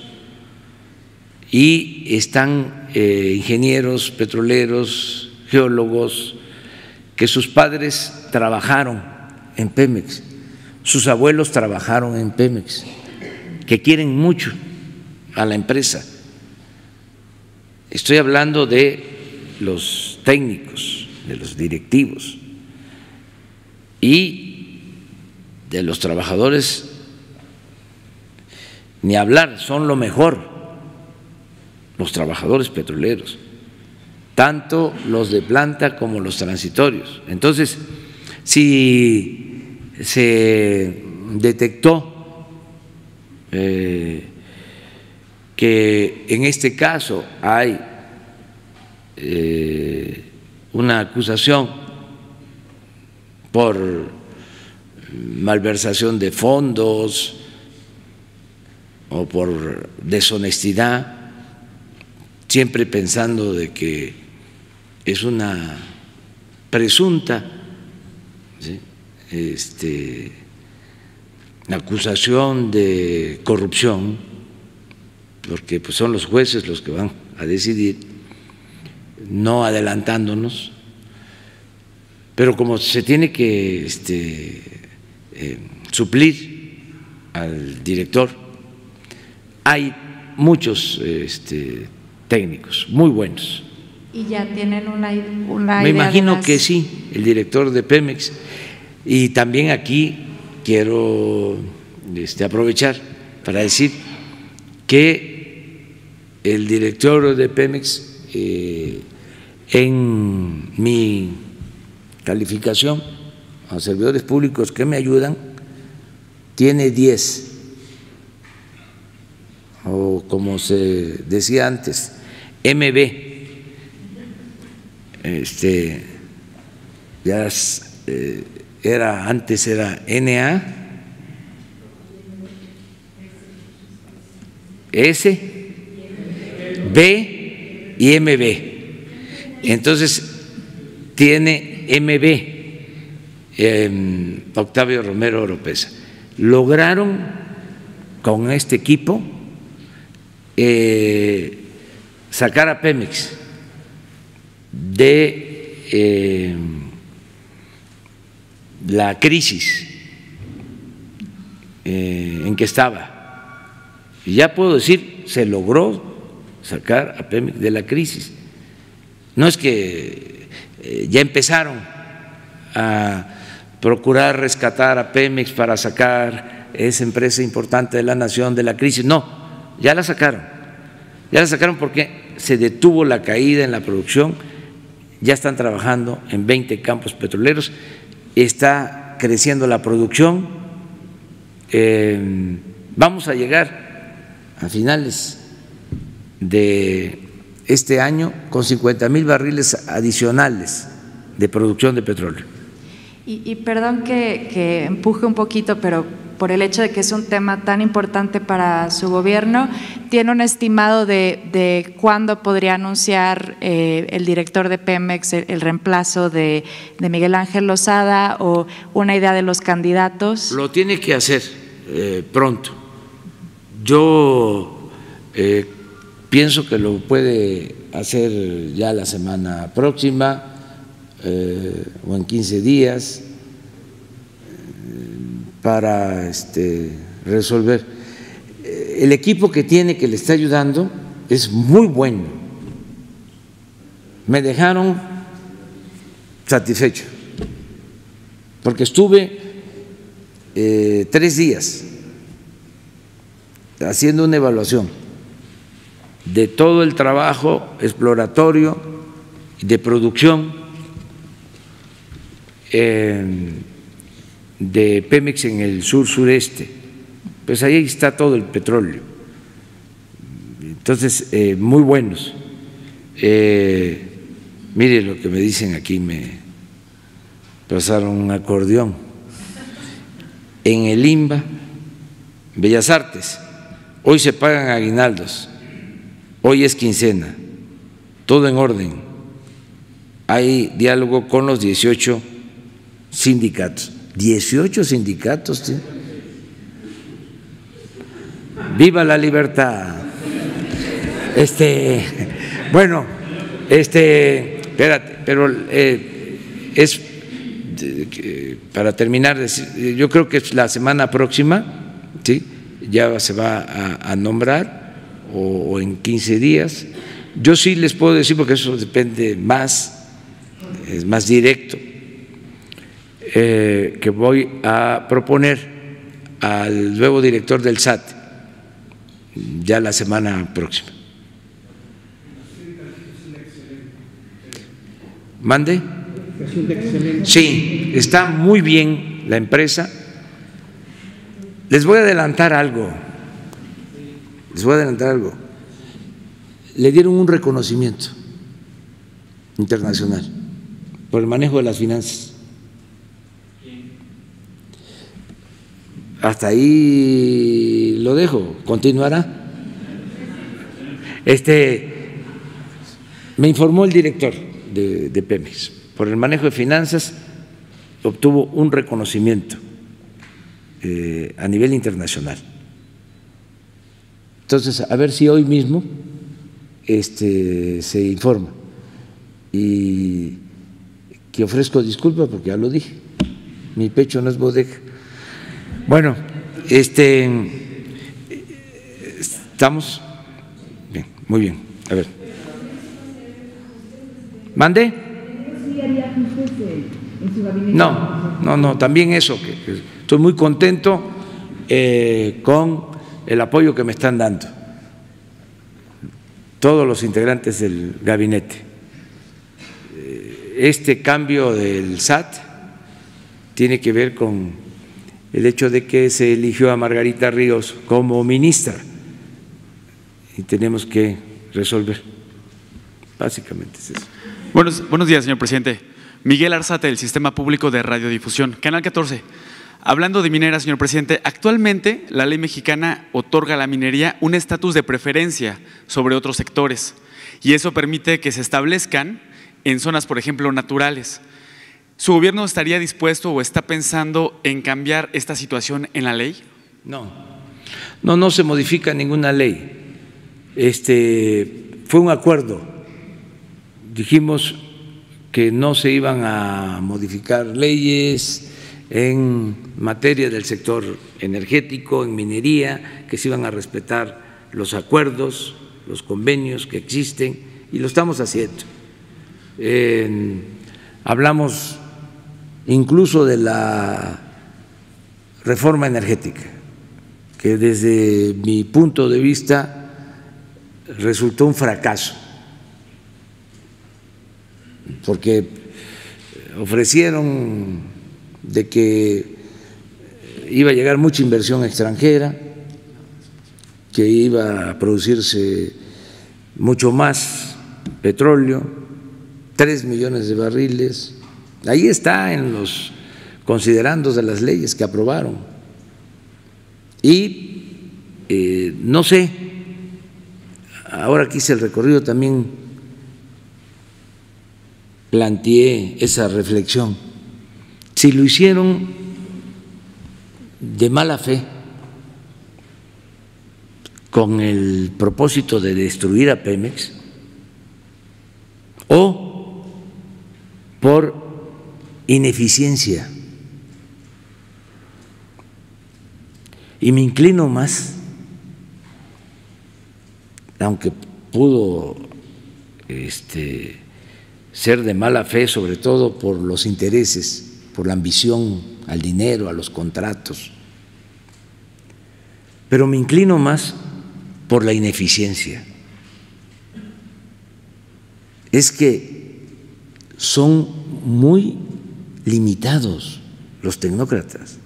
y están eh, ingenieros petroleros, geólogos, que sus padres trabajaron en Pemex, sus abuelos trabajaron en Pemex, que quieren mucho a la empresa. Estoy hablando de los técnicos, de los directivos y de los trabajadores, ni hablar, son lo mejor los trabajadores petroleros, tanto los de planta como los transitorios. Entonces, si se detectó eh, que en este caso hay eh, una acusación por malversación de fondos o por deshonestidad, siempre pensando de que es una presunta, ¿sí?, este, acusación de corrupción, porque pues son los jueces los que van a decidir, no adelantándonos. Pero como se tiene que este, eh, suplir al director, hay muchos este, técnicos muy buenos. ¿Y ya tienen una, una Me idea imagino de las... que sí, el director de Pemex. Y también aquí quiero este, aprovechar para decir que el director de Pemex, eh, en mi calificación a servidores públicos que me ayudan, tiene diez o como se decía antes, M B, este, ya eh, era antes era N A, S, B y M B. Entonces tiene M B, eh, Octavio Romero Oropesa. Lograron con este equipo eh, sacar a Pemex de eh, la crisis eh, en que estaba. Y ya puedo decir, se logró sacar a Pemex de la crisis. No es que eh, ya empezaron a procurar rescatar a Pemex para sacar esa empresa importante de la nación de la crisis. No, ya la sacaron. Ya la sacaron porque se detuvo la caída en la producción, ya están trabajando en veinte campos petroleros, está creciendo la producción, eh, vamos a llegar a finales de este año con cincuenta mil barriles adicionales de producción de petróleo. Y, y perdón que, que empuje un poquito, pero por el hecho de que es un tema tan importante para su gobierno, ¿tiene un estimado de, de cuándo podría anunciar eh, el director de Pemex el, el reemplazo de, de Miguel Ángel Lozada o una idea de los candidatos? Lo tiene que hacer eh, pronto. Yo eh, pienso que lo puede hacer ya la semana próxima eh, o en quince días para este, resolver. El equipo que tiene, que le está ayudando, es muy bueno. Me dejaron satisfecho, porque estuve eh, tres días haciendo una evaluación de todo el trabajo exploratorio y de producción eh, de Pemex en el sur-sureste. Pues ahí está todo el petróleo. Entonces, eh, muy buenos. Eh, mire lo que me dicen aquí, me pasaron un acordeón. En el INBA, Bellas Artes, hoy se pagan aguinaldos, hoy es quincena, todo en orden. Hay diálogo con los dieciocho sindicatos. dieciocho sindicatos, ¿sí? Viva la libertad. Este, bueno, este, espérate, pero eh, es eh, para terminar, yo creo que la semana próxima, sí, ya se va a, a nombrar o, o en quince días. Yo sí les puedo decir, porque eso depende más, es más directo. Eh, que voy a proponer al nuevo director del S A T ya la semana próxima. ¿Mande? Sí, está muy bien la empresa. Les voy a adelantar algo. Les voy a adelantar algo. Le dieron un reconocimiento internacional por el manejo de las finanzas. Hasta ahí lo dejo, continuará. Este, me informó el director de, de Pemex, por el manejo de finanzas obtuvo un reconocimiento eh, a nivel internacional. Entonces, a ver si hoy mismo este, se informa y que ofrezco disculpas porque ya lo dije, mi pecho no es bodega. Bueno, este, estamos bien, muy bien. A ver, ¿mande? No, no, no. También eso. Que, que estoy muy contento eh, con el apoyo que me están dando todos los integrantes del gabinete. Este cambio del S A T tiene que ver con el hecho de que se eligió a Margarita Ríos como ministra y tenemos que resolver. Básicamente es eso. Buenos, buenos días, señor presidente. Miguel Arzate, del Sistema Público de Radiodifusión, Canal catorce. Hablando de mineras, señor presidente, actualmente la ley mexicana otorga a la minería un estatus de preferencia sobre otros sectores y eso permite que se establezcan en zonas, por ejemplo, naturales. ¿Su gobierno estaría dispuesto o está pensando en cambiar esta situación en la ley? No, no, no se modifica ninguna ley. Este, fue un acuerdo. Dijimos que no se iban a modificar leyes en materia del sector energético, en minería, que se iban a respetar los acuerdos, los convenios que existen, y lo estamos haciendo. Eh, hablamos incluso de la reforma energética, que desde mi punto de vista resultó un fracaso, porque ofrecieron de que iba a llegar mucha inversión extranjera, que iba a producirse mucho más petróleo, tres millones de barriles. Ahí está en los considerandos de las leyes que aprobaron. Y eh, no sé, ahora que hice el recorrido también planteé esa reflexión. Si lo hicieron de mala fe, con el propósito de destruir a Pemex, o por ineficiencia, y me inclino más, aunque pudo este, ser de mala fe, sobre todo por los intereses, por la ambición al dinero, a los contratos, pero me inclino más por la ineficiencia. Es que son muy limitados los tecnócratas,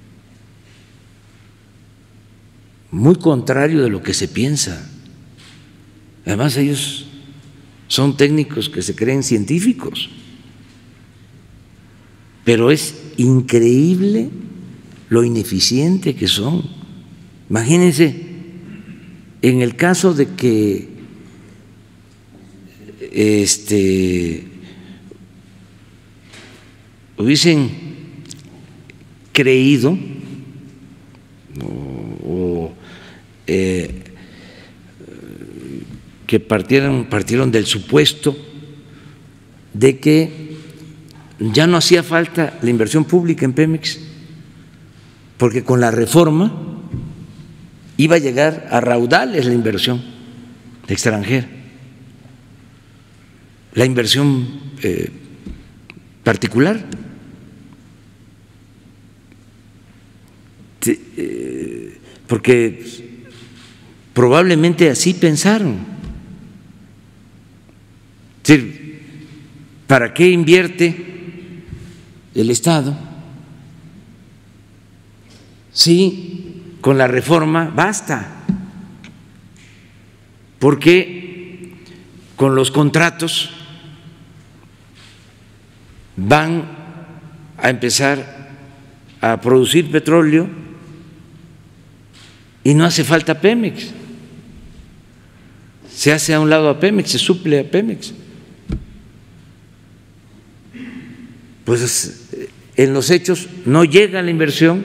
muy contrario de lo que se piensa. Además, ellos son técnicos que se creen científicos, pero es increíble lo ineficiente que son. Imagínense, en el caso de que este hubiesen creído o, o eh, que partieron, partieron del supuesto de que ya no hacía falta la inversión pública en Pemex, porque con la reforma iba a llegar a raudales la inversión extranjera, la inversión eh, particular. Porque probablemente así pensaron. Es decir, ¿para qué invierte el Estado si con la reforma basta? Porque con los contratos van a empezar a producir petróleo y no hace falta Pemex. Se hace a un lado a Pemex, se suple a Pemex. Pues en los hechos no llega la inversión,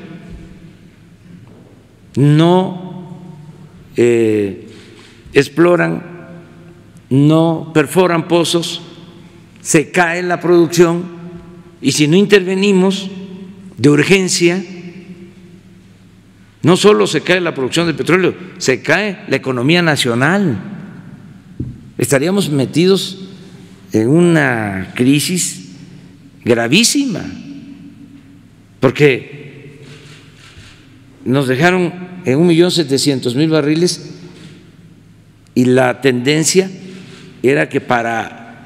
no eh, exploran, no perforan pozos, se cae la producción y si no intervenimos de urgencia, no solo se cae la producción de petróleo, se cae la economía nacional. Estaríamos metidos en una crisis gravísima, porque nos dejaron en un millón setecientos mil barriles y la tendencia era que para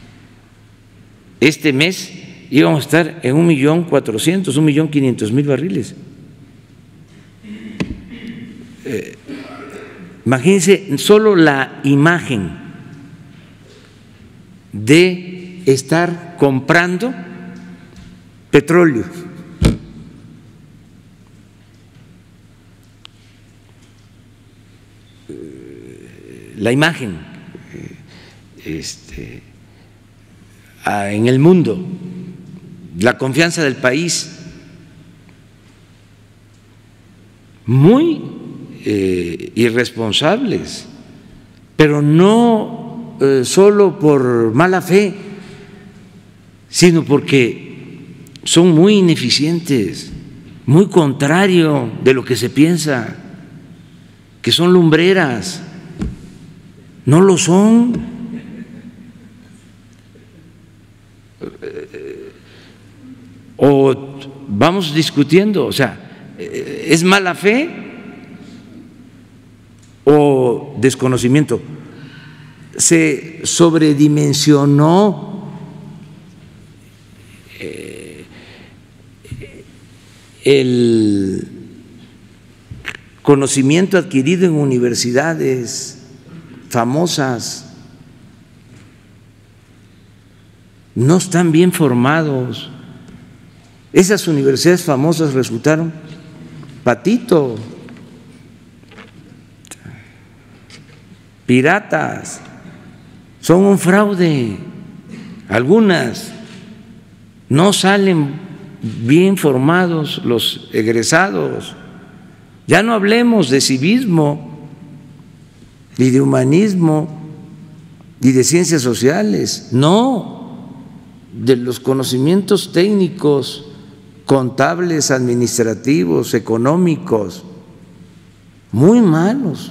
este mes íbamos a estar en un millón cuatrocientos, un millón quinientos mil barriles. Eh, Imagínense solo la imagen de estar comprando petróleo. La imagen este, en el mundo, la confianza del país, muy eh, irresponsables, pero no eh, solo por mala fe, sino porque son muy ineficientes, muy contrario de lo que se piensa, que son lumbreras. No lo son. O vamos discutiendo, o sea, ¿es mala fe o desconocimiento? Se sobredimensionó el conocimiento adquirido en universidades famosas, no están bien formados. Esas universidades famosas resultaron patito, piratas, son un fraude. Algunas no salen bien formados los egresados. Ya no hablemos de civismo y de humanismo y de ciencias sociales, no, de los conocimientos técnicos, contables, administrativos, económicos, muy malos.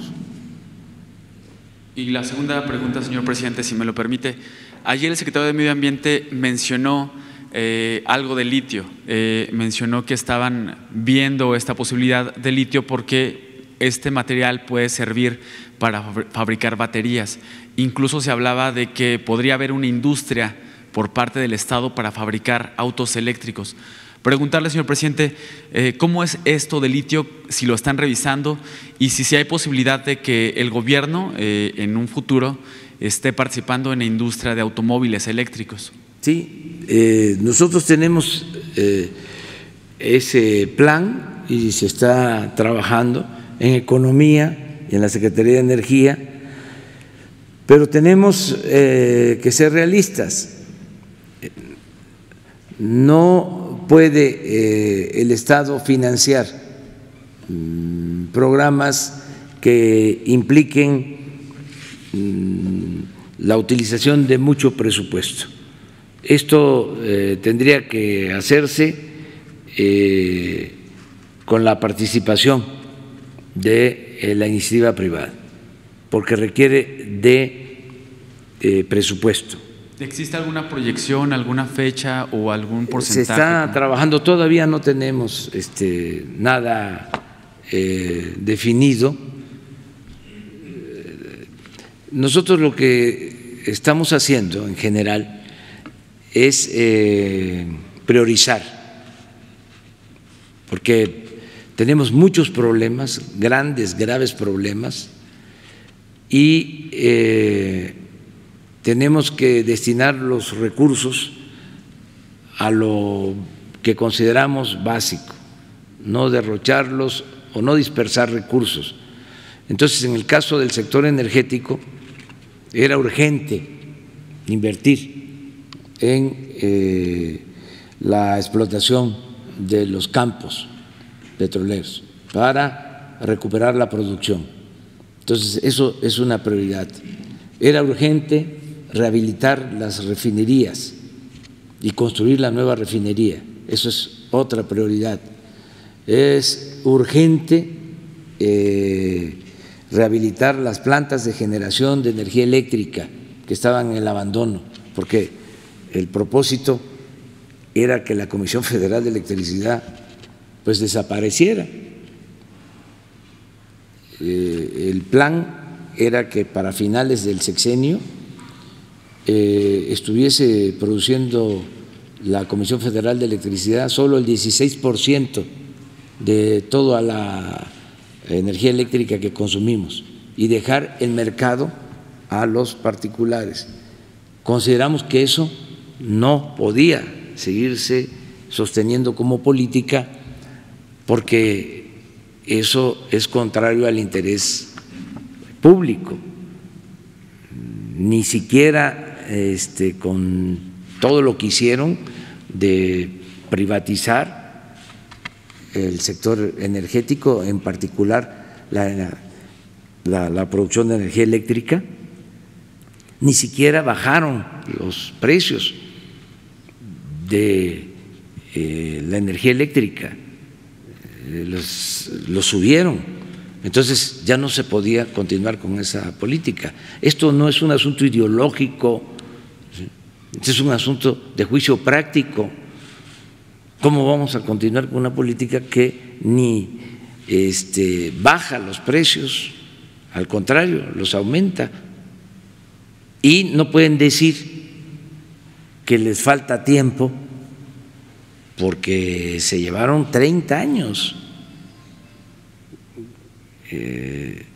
Y la segunda pregunta, señor presidente, si me lo permite. Ayer el secretario de Medio Ambiente mencionó eh, algo de litio, eh, mencionó que estaban viendo esta posibilidad de litio porque este material puede servir para fabricar baterías. Incluso se hablaba de que podría haber una industria por parte del Estado para fabricar autos eléctricos. Preguntarle, señor presidente, eh, ¿cómo es esto de litio, si lo están revisando y si, si hay posibilidad de que el gobierno eh, en un futuro esté participando en la industria de automóviles eléctricos? Sí, eh, nosotros tenemos eh, ese plan y se está trabajando en economía y en la Secretaría de Energía, pero tenemos eh, que ser realistas. No puede eh, el Estado financiar mmm, programas que impliquen mmm, la utilización de mucho presupuesto. Esto eh, tendría que hacerse eh, con la participación de eh, la iniciativa privada, porque requiere de eh, presupuesto. ¿Existe alguna proyección, alguna fecha o algún porcentaje? Se está trabajando, todavía no tenemos este, nada eh, definido. Nosotros lo que estamos haciendo en general es eh, priorizar, porque tenemos muchos problemas, grandes, graves problemas, y eh, tenemos que destinar los recursos a lo que consideramos básico, no derrocharlos o no dispersar recursos. Entonces, en el caso del sector energético, era urgente invertir en eh, la explotación de los campos petroleros para recuperar la producción. Entonces, eso es una prioridad. Era urgente rehabilitar las refinerías y construir la nueva refinería, eso es otra prioridad. Es urgente eh, rehabilitar las plantas de generación de energía eléctrica que estaban en el abandono, porque el propósito era que la Comisión Federal de Electricidad pues desapareciera. Eh, el plan era que para finales del sexenio eh, estuviese produciendo la Comisión Federal de Electricidad solo el dieciséis por ciento de toda la energía eléctrica que consumimos y dejar el mercado a los particulares. Consideramos que eso no podía seguirse sosteniendo como política porque eso es contrario al interés público. Ni siquiera este, con todo lo que hicieron de privatizar el sector energético, en particular la, la, la producción de energía eléctrica, ni siquiera bajaron los precios de eh, la energía eléctrica, eh, los, los subieron. Entonces ya no se podía continuar con esa política. Esto no es un asunto ideológico, ¿sí? Este es un asunto de juicio práctico. ¿Cómo vamos a continuar con una política que ni este, baja los precios, al contrario, los aumenta? Y no pueden decir que les falta tiempo porque se llevaron treinta años. Eh,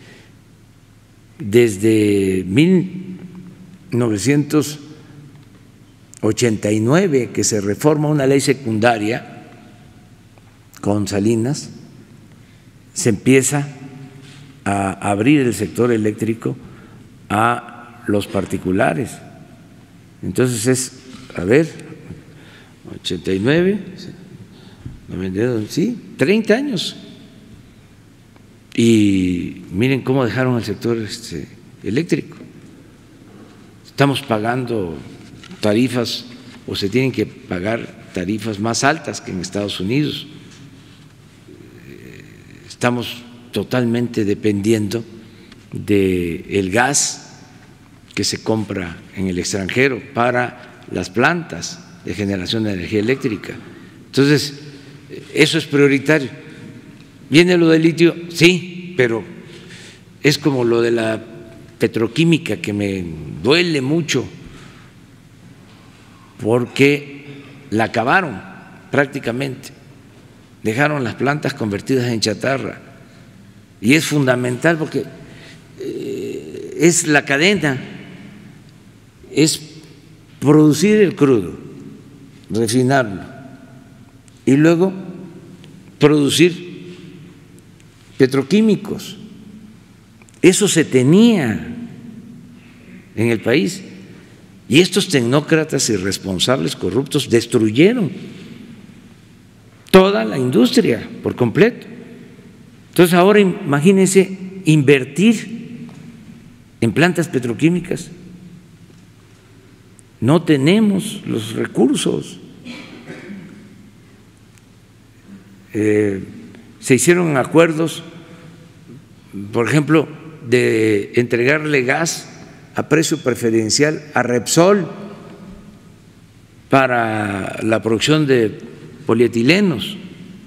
desde mil novecientos ochenta y nueve que se reforma una ley secundaria con Salinas, se empieza a abrir el sector eléctrico a los particulares. Entonces es, a ver, ochenta y nueve, noventa y dos, sí, treinta años. Y miren cómo dejaron el sector este, eléctrico. Estamos pagando tarifas o se tienen que pagar tarifas más altas que en Estados Unidos. Estamos totalmente dependiendo del gas que se compra en el extranjero para las plantas de generación de energía eléctrica. Entonces, eso es prioritario. ¿Viene lo del litio? Sí, pero es como lo de la petroquímica, que me duele mucho porque la acabaron prácticamente, dejaron las plantas convertidas en chatarra y es fundamental porque eh, es la cadena, es producir el crudo, refinarlo y luego producir petroquímicos. Eso se tenía en el país y estos tecnócratas irresponsables, corruptos, destruyeron toda la industria por completo. Entonces ahora imagínense invertir en plantas petroquímicas. No tenemos los recursos. Eh, se hicieron acuerdos, por ejemplo, de entregarle gas a precio preferencial a Repsol para la producción de polietilenos.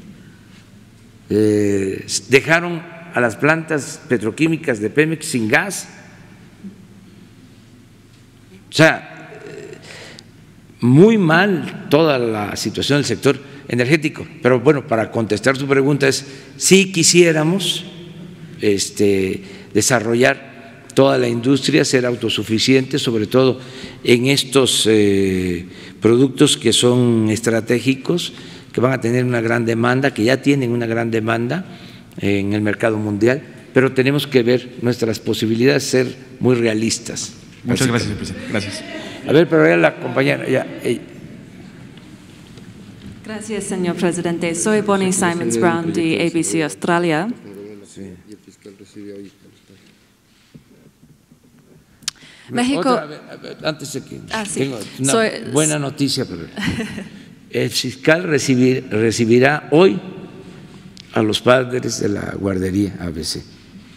Eh, dejaron a las plantas petroquímicas de Pemex sin gas. O sea, muy mal toda la situación del sector energético. Pero bueno, para contestar su pregunta es, si quisiéramos este, desarrollar toda la industria, ser autosuficientes, sobre todo en estos eh, productos que son estratégicos, que van a tener una gran demanda, que ya tienen una gran demanda en el mercado mundial, pero tenemos que ver nuestras posibilidades, ser muy realistas. Muchas gracias, señor presidente. Gracias. A ver, pero ya la compañera, ya. Ella. Gracias, señor presidente. Soy Bonnie Simons Brown de A B C Australia. México. Otra, a ver, a ver, antes de que ah, sí. tengo una Soy, buena noticia, pero el fiscal recibir, recibirá hoy a los padres de la guardería A B C.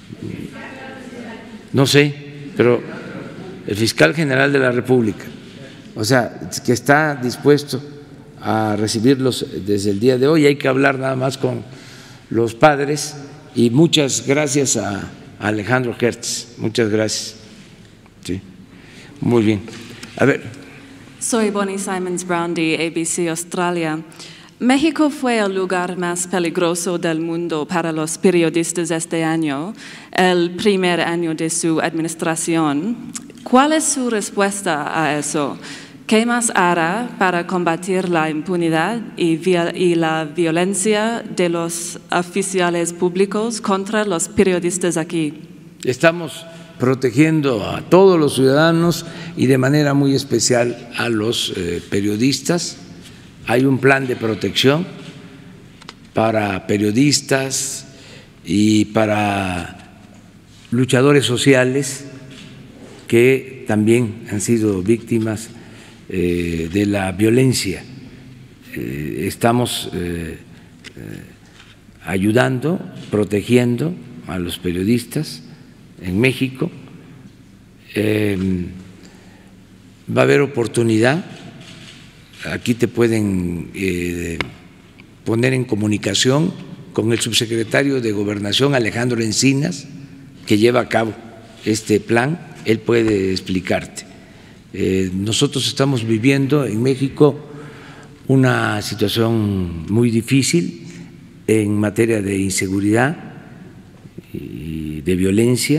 No sé, pero el fiscal general de la República, o sea, que está dispuesto a recibirlos desde el día de hoy. Hay que hablar nada más con los padres y muchas gracias a Alejandro Hertz. Muchas gracias. Sí, muy bien. A ver. Soy Bonnie Simons Brown de A B C Australia. México fue el lugar más peligroso del mundo para los periodistas este año, el primer año de su administración. ¿Cuál es su respuesta a eso? ¿Qué más hará para combatir la impunidad y, y la violencia de los oficiales públicos contra los periodistas aquí? Estamos protegiendo a todos los ciudadanos y de manera muy especial a los eh, periodistas. Hay un plan de protección para periodistas y para luchadores sociales que también han sido víctimas eh, de la violencia. Eh, estamos eh, eh, ayudando, protegiendo a los periodistas en México. Eh, va a haber oportunidad. Aquí te pueden eh, poner en comunicación con el subsecretario de Gobernación, Alejandro Encinas, que lleva a cabo este plan. Él puede explicarte. Eh, nosotros estamos viviendo en México una situación muy difícil en materia de inseguridad y de violencia,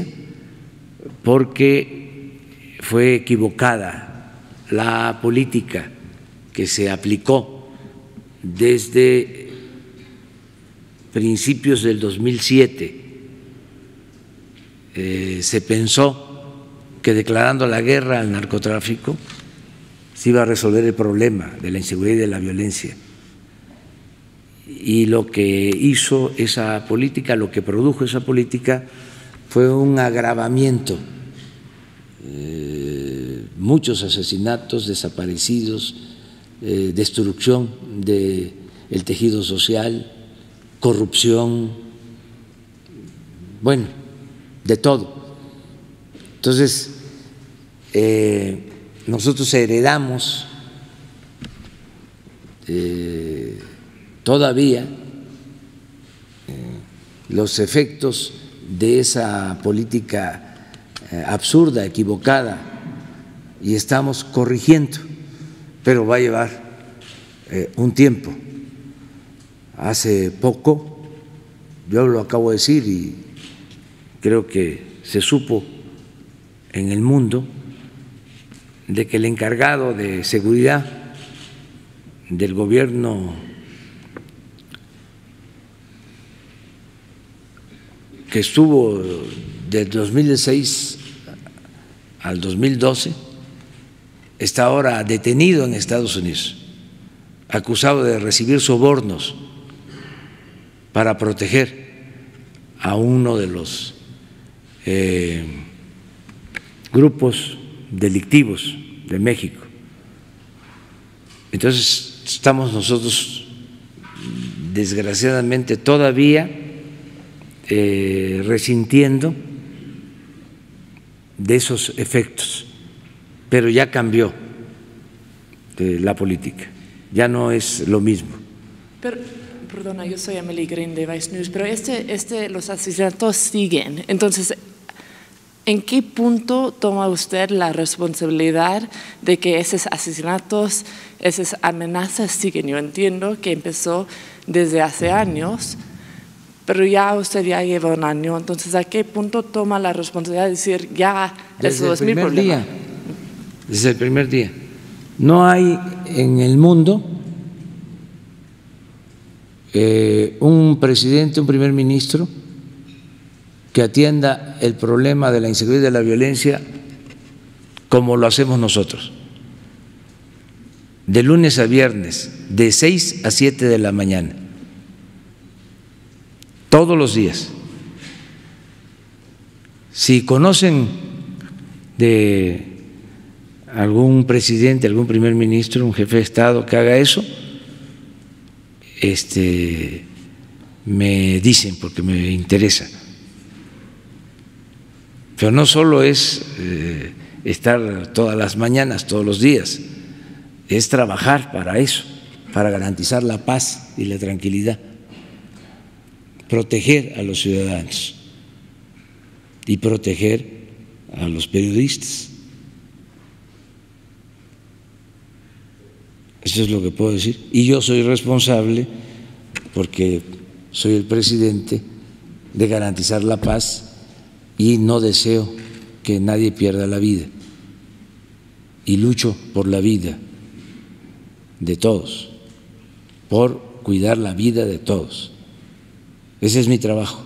porque fue equivocada la política que se aplicó desde principios del dos mil siete. Eh, se pensó que declarando la guerra al narcotráfico se iba a resolver el problema de la inseguridad y de la violencia. Y lo que hizo esa política, lo que produjo esa política, fue un agravamiento, eh, muchos asesinatos, desaparecidos, Eh, destrucción del tejido social, corrupción, bueno, de todo. Entonces, eh, nosotros heredamos eh, todavía eh, los efectos de esa política eh, absurda, equivocada, y estamos corrigiendo. Pero va a llevar eh, un tiempo. Hace poco, yo lo acabo de decir y creo que se supo en el mundo, de que el encargado de seguridad del gobierno que estuvo del dos mil seis al dos mil doce, está ahora detenido en Estados Unidos, acusado de recibir sobornos para proteger a uno de los eh, grupos delictivos de México. Entonces, estamos nosotros, desgraciadamente, todavía eh, resintiendo de esos efectos. Pero ya cambió eh, la política, ya no es lo mismo. Pero, perdona, yo soy Emily Green de Vice News, pero este, este, los asesinatos siguen. Entonces, ¿en qué punto toma usted la responsabilidad de que esos asesinatos, esas amenazas siguen? Yo entiendo que empezó desde hace años, pero ya usted ya lleva un año. Entonces, ¿a qué punto toma la responsabilidad de decir ya eso es mi problema? Día. Desde el primer día. No hay en el mundo eh, un presidente, un primer ministro que atienda el problema de la inseguridad y de la violencia como lo hacemos nosotros. De lunes a viernes, de seis a siete de la mañana, todos los días. Si conocen de algún presidente, algún primer ministro, un jefe de Estado que haga eso, este, me dicen porque me interesa. Pero no solo es eh, estar todas las mañanas, todos los días, es trabajar para eso, para garantizar la paz y la tranquilidad, proteger a los ciudadanos y proteger a los periodistas. Eso es lo que puedo decir. Y yo soy responsable, porque soy el presidente, de garantizar la paz y no deseo que nadie pierda la vida. Y lucho por la vida de todos, por cuidar la vida de todos. Ese es mi trabajo.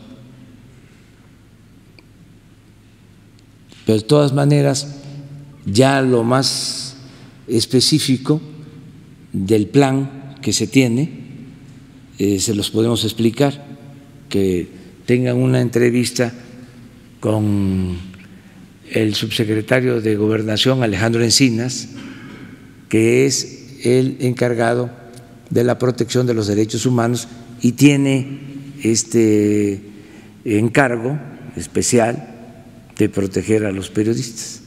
Pero de todas maneras, ya lo más específico del plan que se tiene, eh, se los podemos explicar, que tengan una entrevista con el subsecretario de Gobernación, Alejandro Encinas, que es el encargado de la protección de los derechos humanos y tiene este encargo especial de proteger a los periodistas.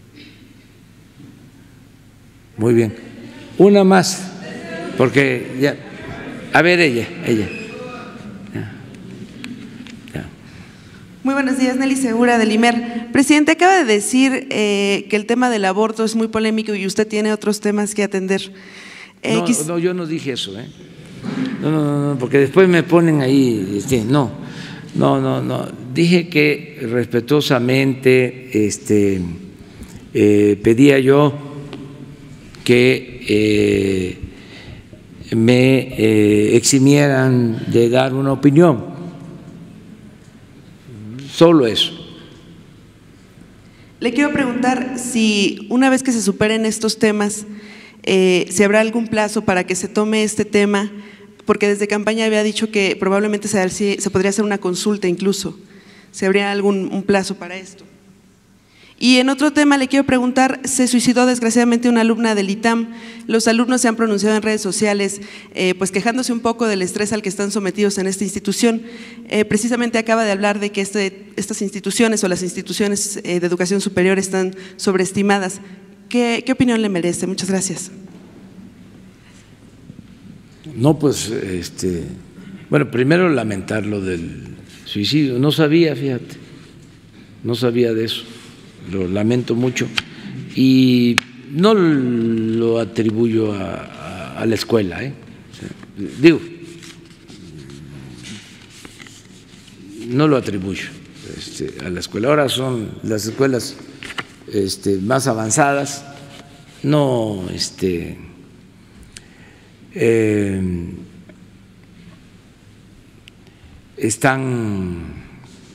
Muy bien. Una más, porque ya, a ver ella, ella. Ya. Ya. Muy buenos días, Nelly Segura del I M E R. Presidente, acaba de decir eh, que el tema del aborto es muy polémico y usted tiene otros temas que atender. Eh, no, no, yo no dije eso, ¿eh? No, no, no, porque después me ponen ahí, este, no, no, no, no. Dije que respetuosamente, este, eh, pedía yo que eh, me eh, eximieran de dar una opinión, solo eso. Le quiero preguntar si una vez que se superen estos temas, eh, si habrá algún plazo para que se tome este tema, porque desde campaña había dicho que probablemente se, se podría hacer una consulta incluso, si habría algún un plazo para esto. Y en otro tema le quiero preguntar, se suicidó desgraciadamente una alumna del I T A M, los alumnos se han pronunciado en redes sociales eh, pues quejándose un poco del estrés al que están sometidos en esta institución, eh, precisamente acaba de hablar de que este, estas instituciones o las instituciones eh, de educación superior están sobreestimadas. ¿Qué, qué opinión le merece? Muchas gracias. No, pues, este, bueno, primero lamentar lo del suicidio, no sabía, fíjate, no sabía de eso. Lo lamento mucho y no lo atribuyo a, a, a la escuela, ¿eh? O sea, digo, no lo atribuyo este, a la escuela. Ahora son las escuelas este, más avanzadas, no este, eh, están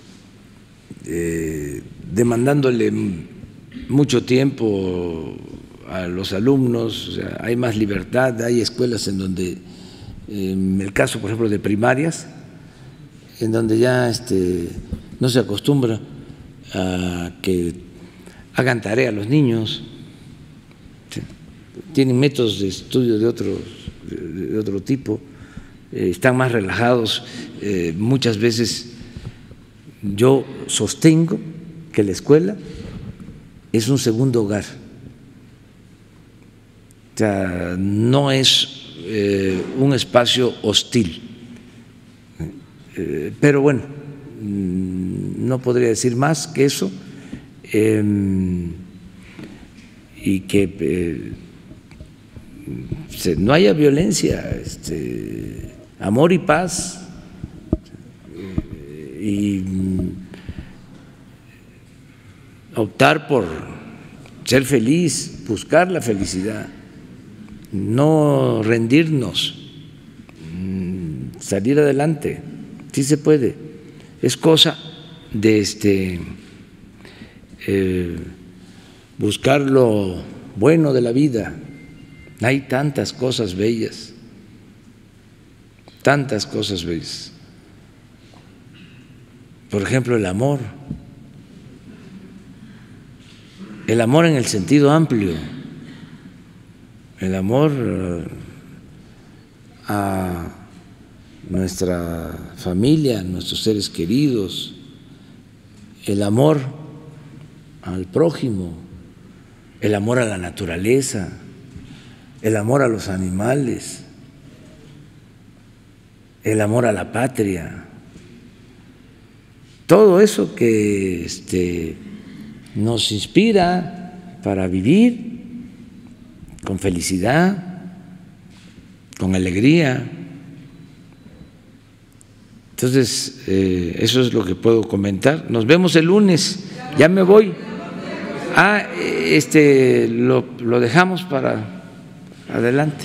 Eh, demandándole mucho tiempo a los alumnos, o sea, hay más libertad, hay escuelas en donde, en el caso por ejemplo de primarias, en donde ya este, no se acostumbra a que hagan tarea los niños, tienen métodos de estudio de otro, de otro tipo, eh, están más relajados, eh, muchas veces. Yo sostengo que la escuela es un segundo hogar, o sea, no es eh, un espacio hostil, eh, pero bueno, no podría decir más que eso, eh, y que eh, se, no haya violencia, este, amor y paz. Y optar por ser feliz, buscar la felicidad, no rendirnos, salir adelante, sí se puede. Es cosa de este eh, buscar lo bueno de la vida. Hay tantas cosas bellas, tantas cosas bellas. Por ejemplo, el amor, el amor en el sentido amplio, el amor a nuestra familia, a nuestros seres queridos, el amor al prójimo, el amor a la naturaleza, el amor a los animales, el amor a la patria. Todo eso que este, nos inspira para vivir con felicidad, con alegría. Entonces, eh, eso es lo que puedo comentar. Nos vemos el lunes. Ya me voy. Ah, este, lo, lo dejamos para adelante.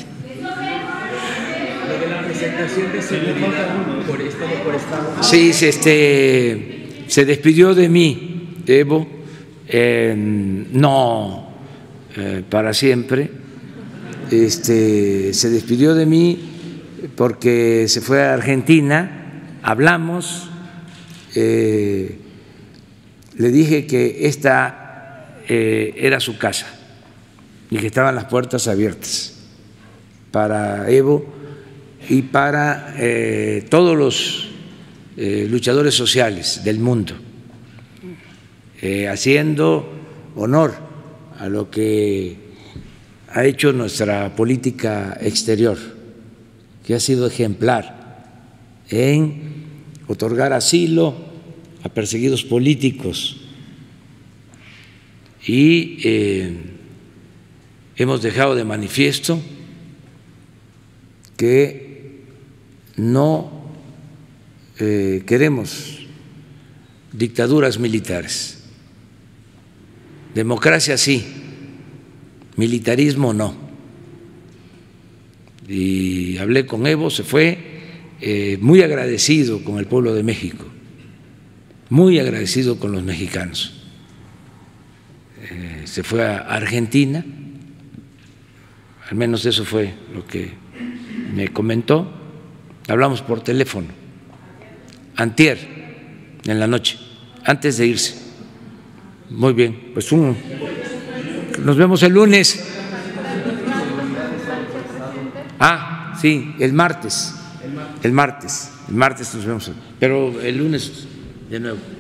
Sí, se, este, se despidió de mí, Evo, eh, no eh, para siempre. Este, se despidió de mí porque se fue a Argentina, hablamos, eh, le dije que esta eh, era su casa y que estaban las puertas abiertas para Evo y para eh, todos los eh, luchadores sociales del mundo, eh, haciendo honor a lo que ha hecho nuestra política exterior, que ha sido ejemplar en otorgar asilo a perseguidos políticos y eh, hemos dejado de manifiesto que no eh, queremos dictaduras militares. Democracia sí, militarismo no. Y hablé con Evo, se fue eh, muy agradecido con el pueblo de México, muy agradecido con los mexicanos. Eh, se fue a Argentina, al menos eso fue lo que me comentó. Hablamos por teléfono, antier, en la noche, antes de irse. Muy bien, pues un, nos vemos el lunes. Ah, sí, el martes, el martes, el martes nos vemos, pero el lunes de nuevo.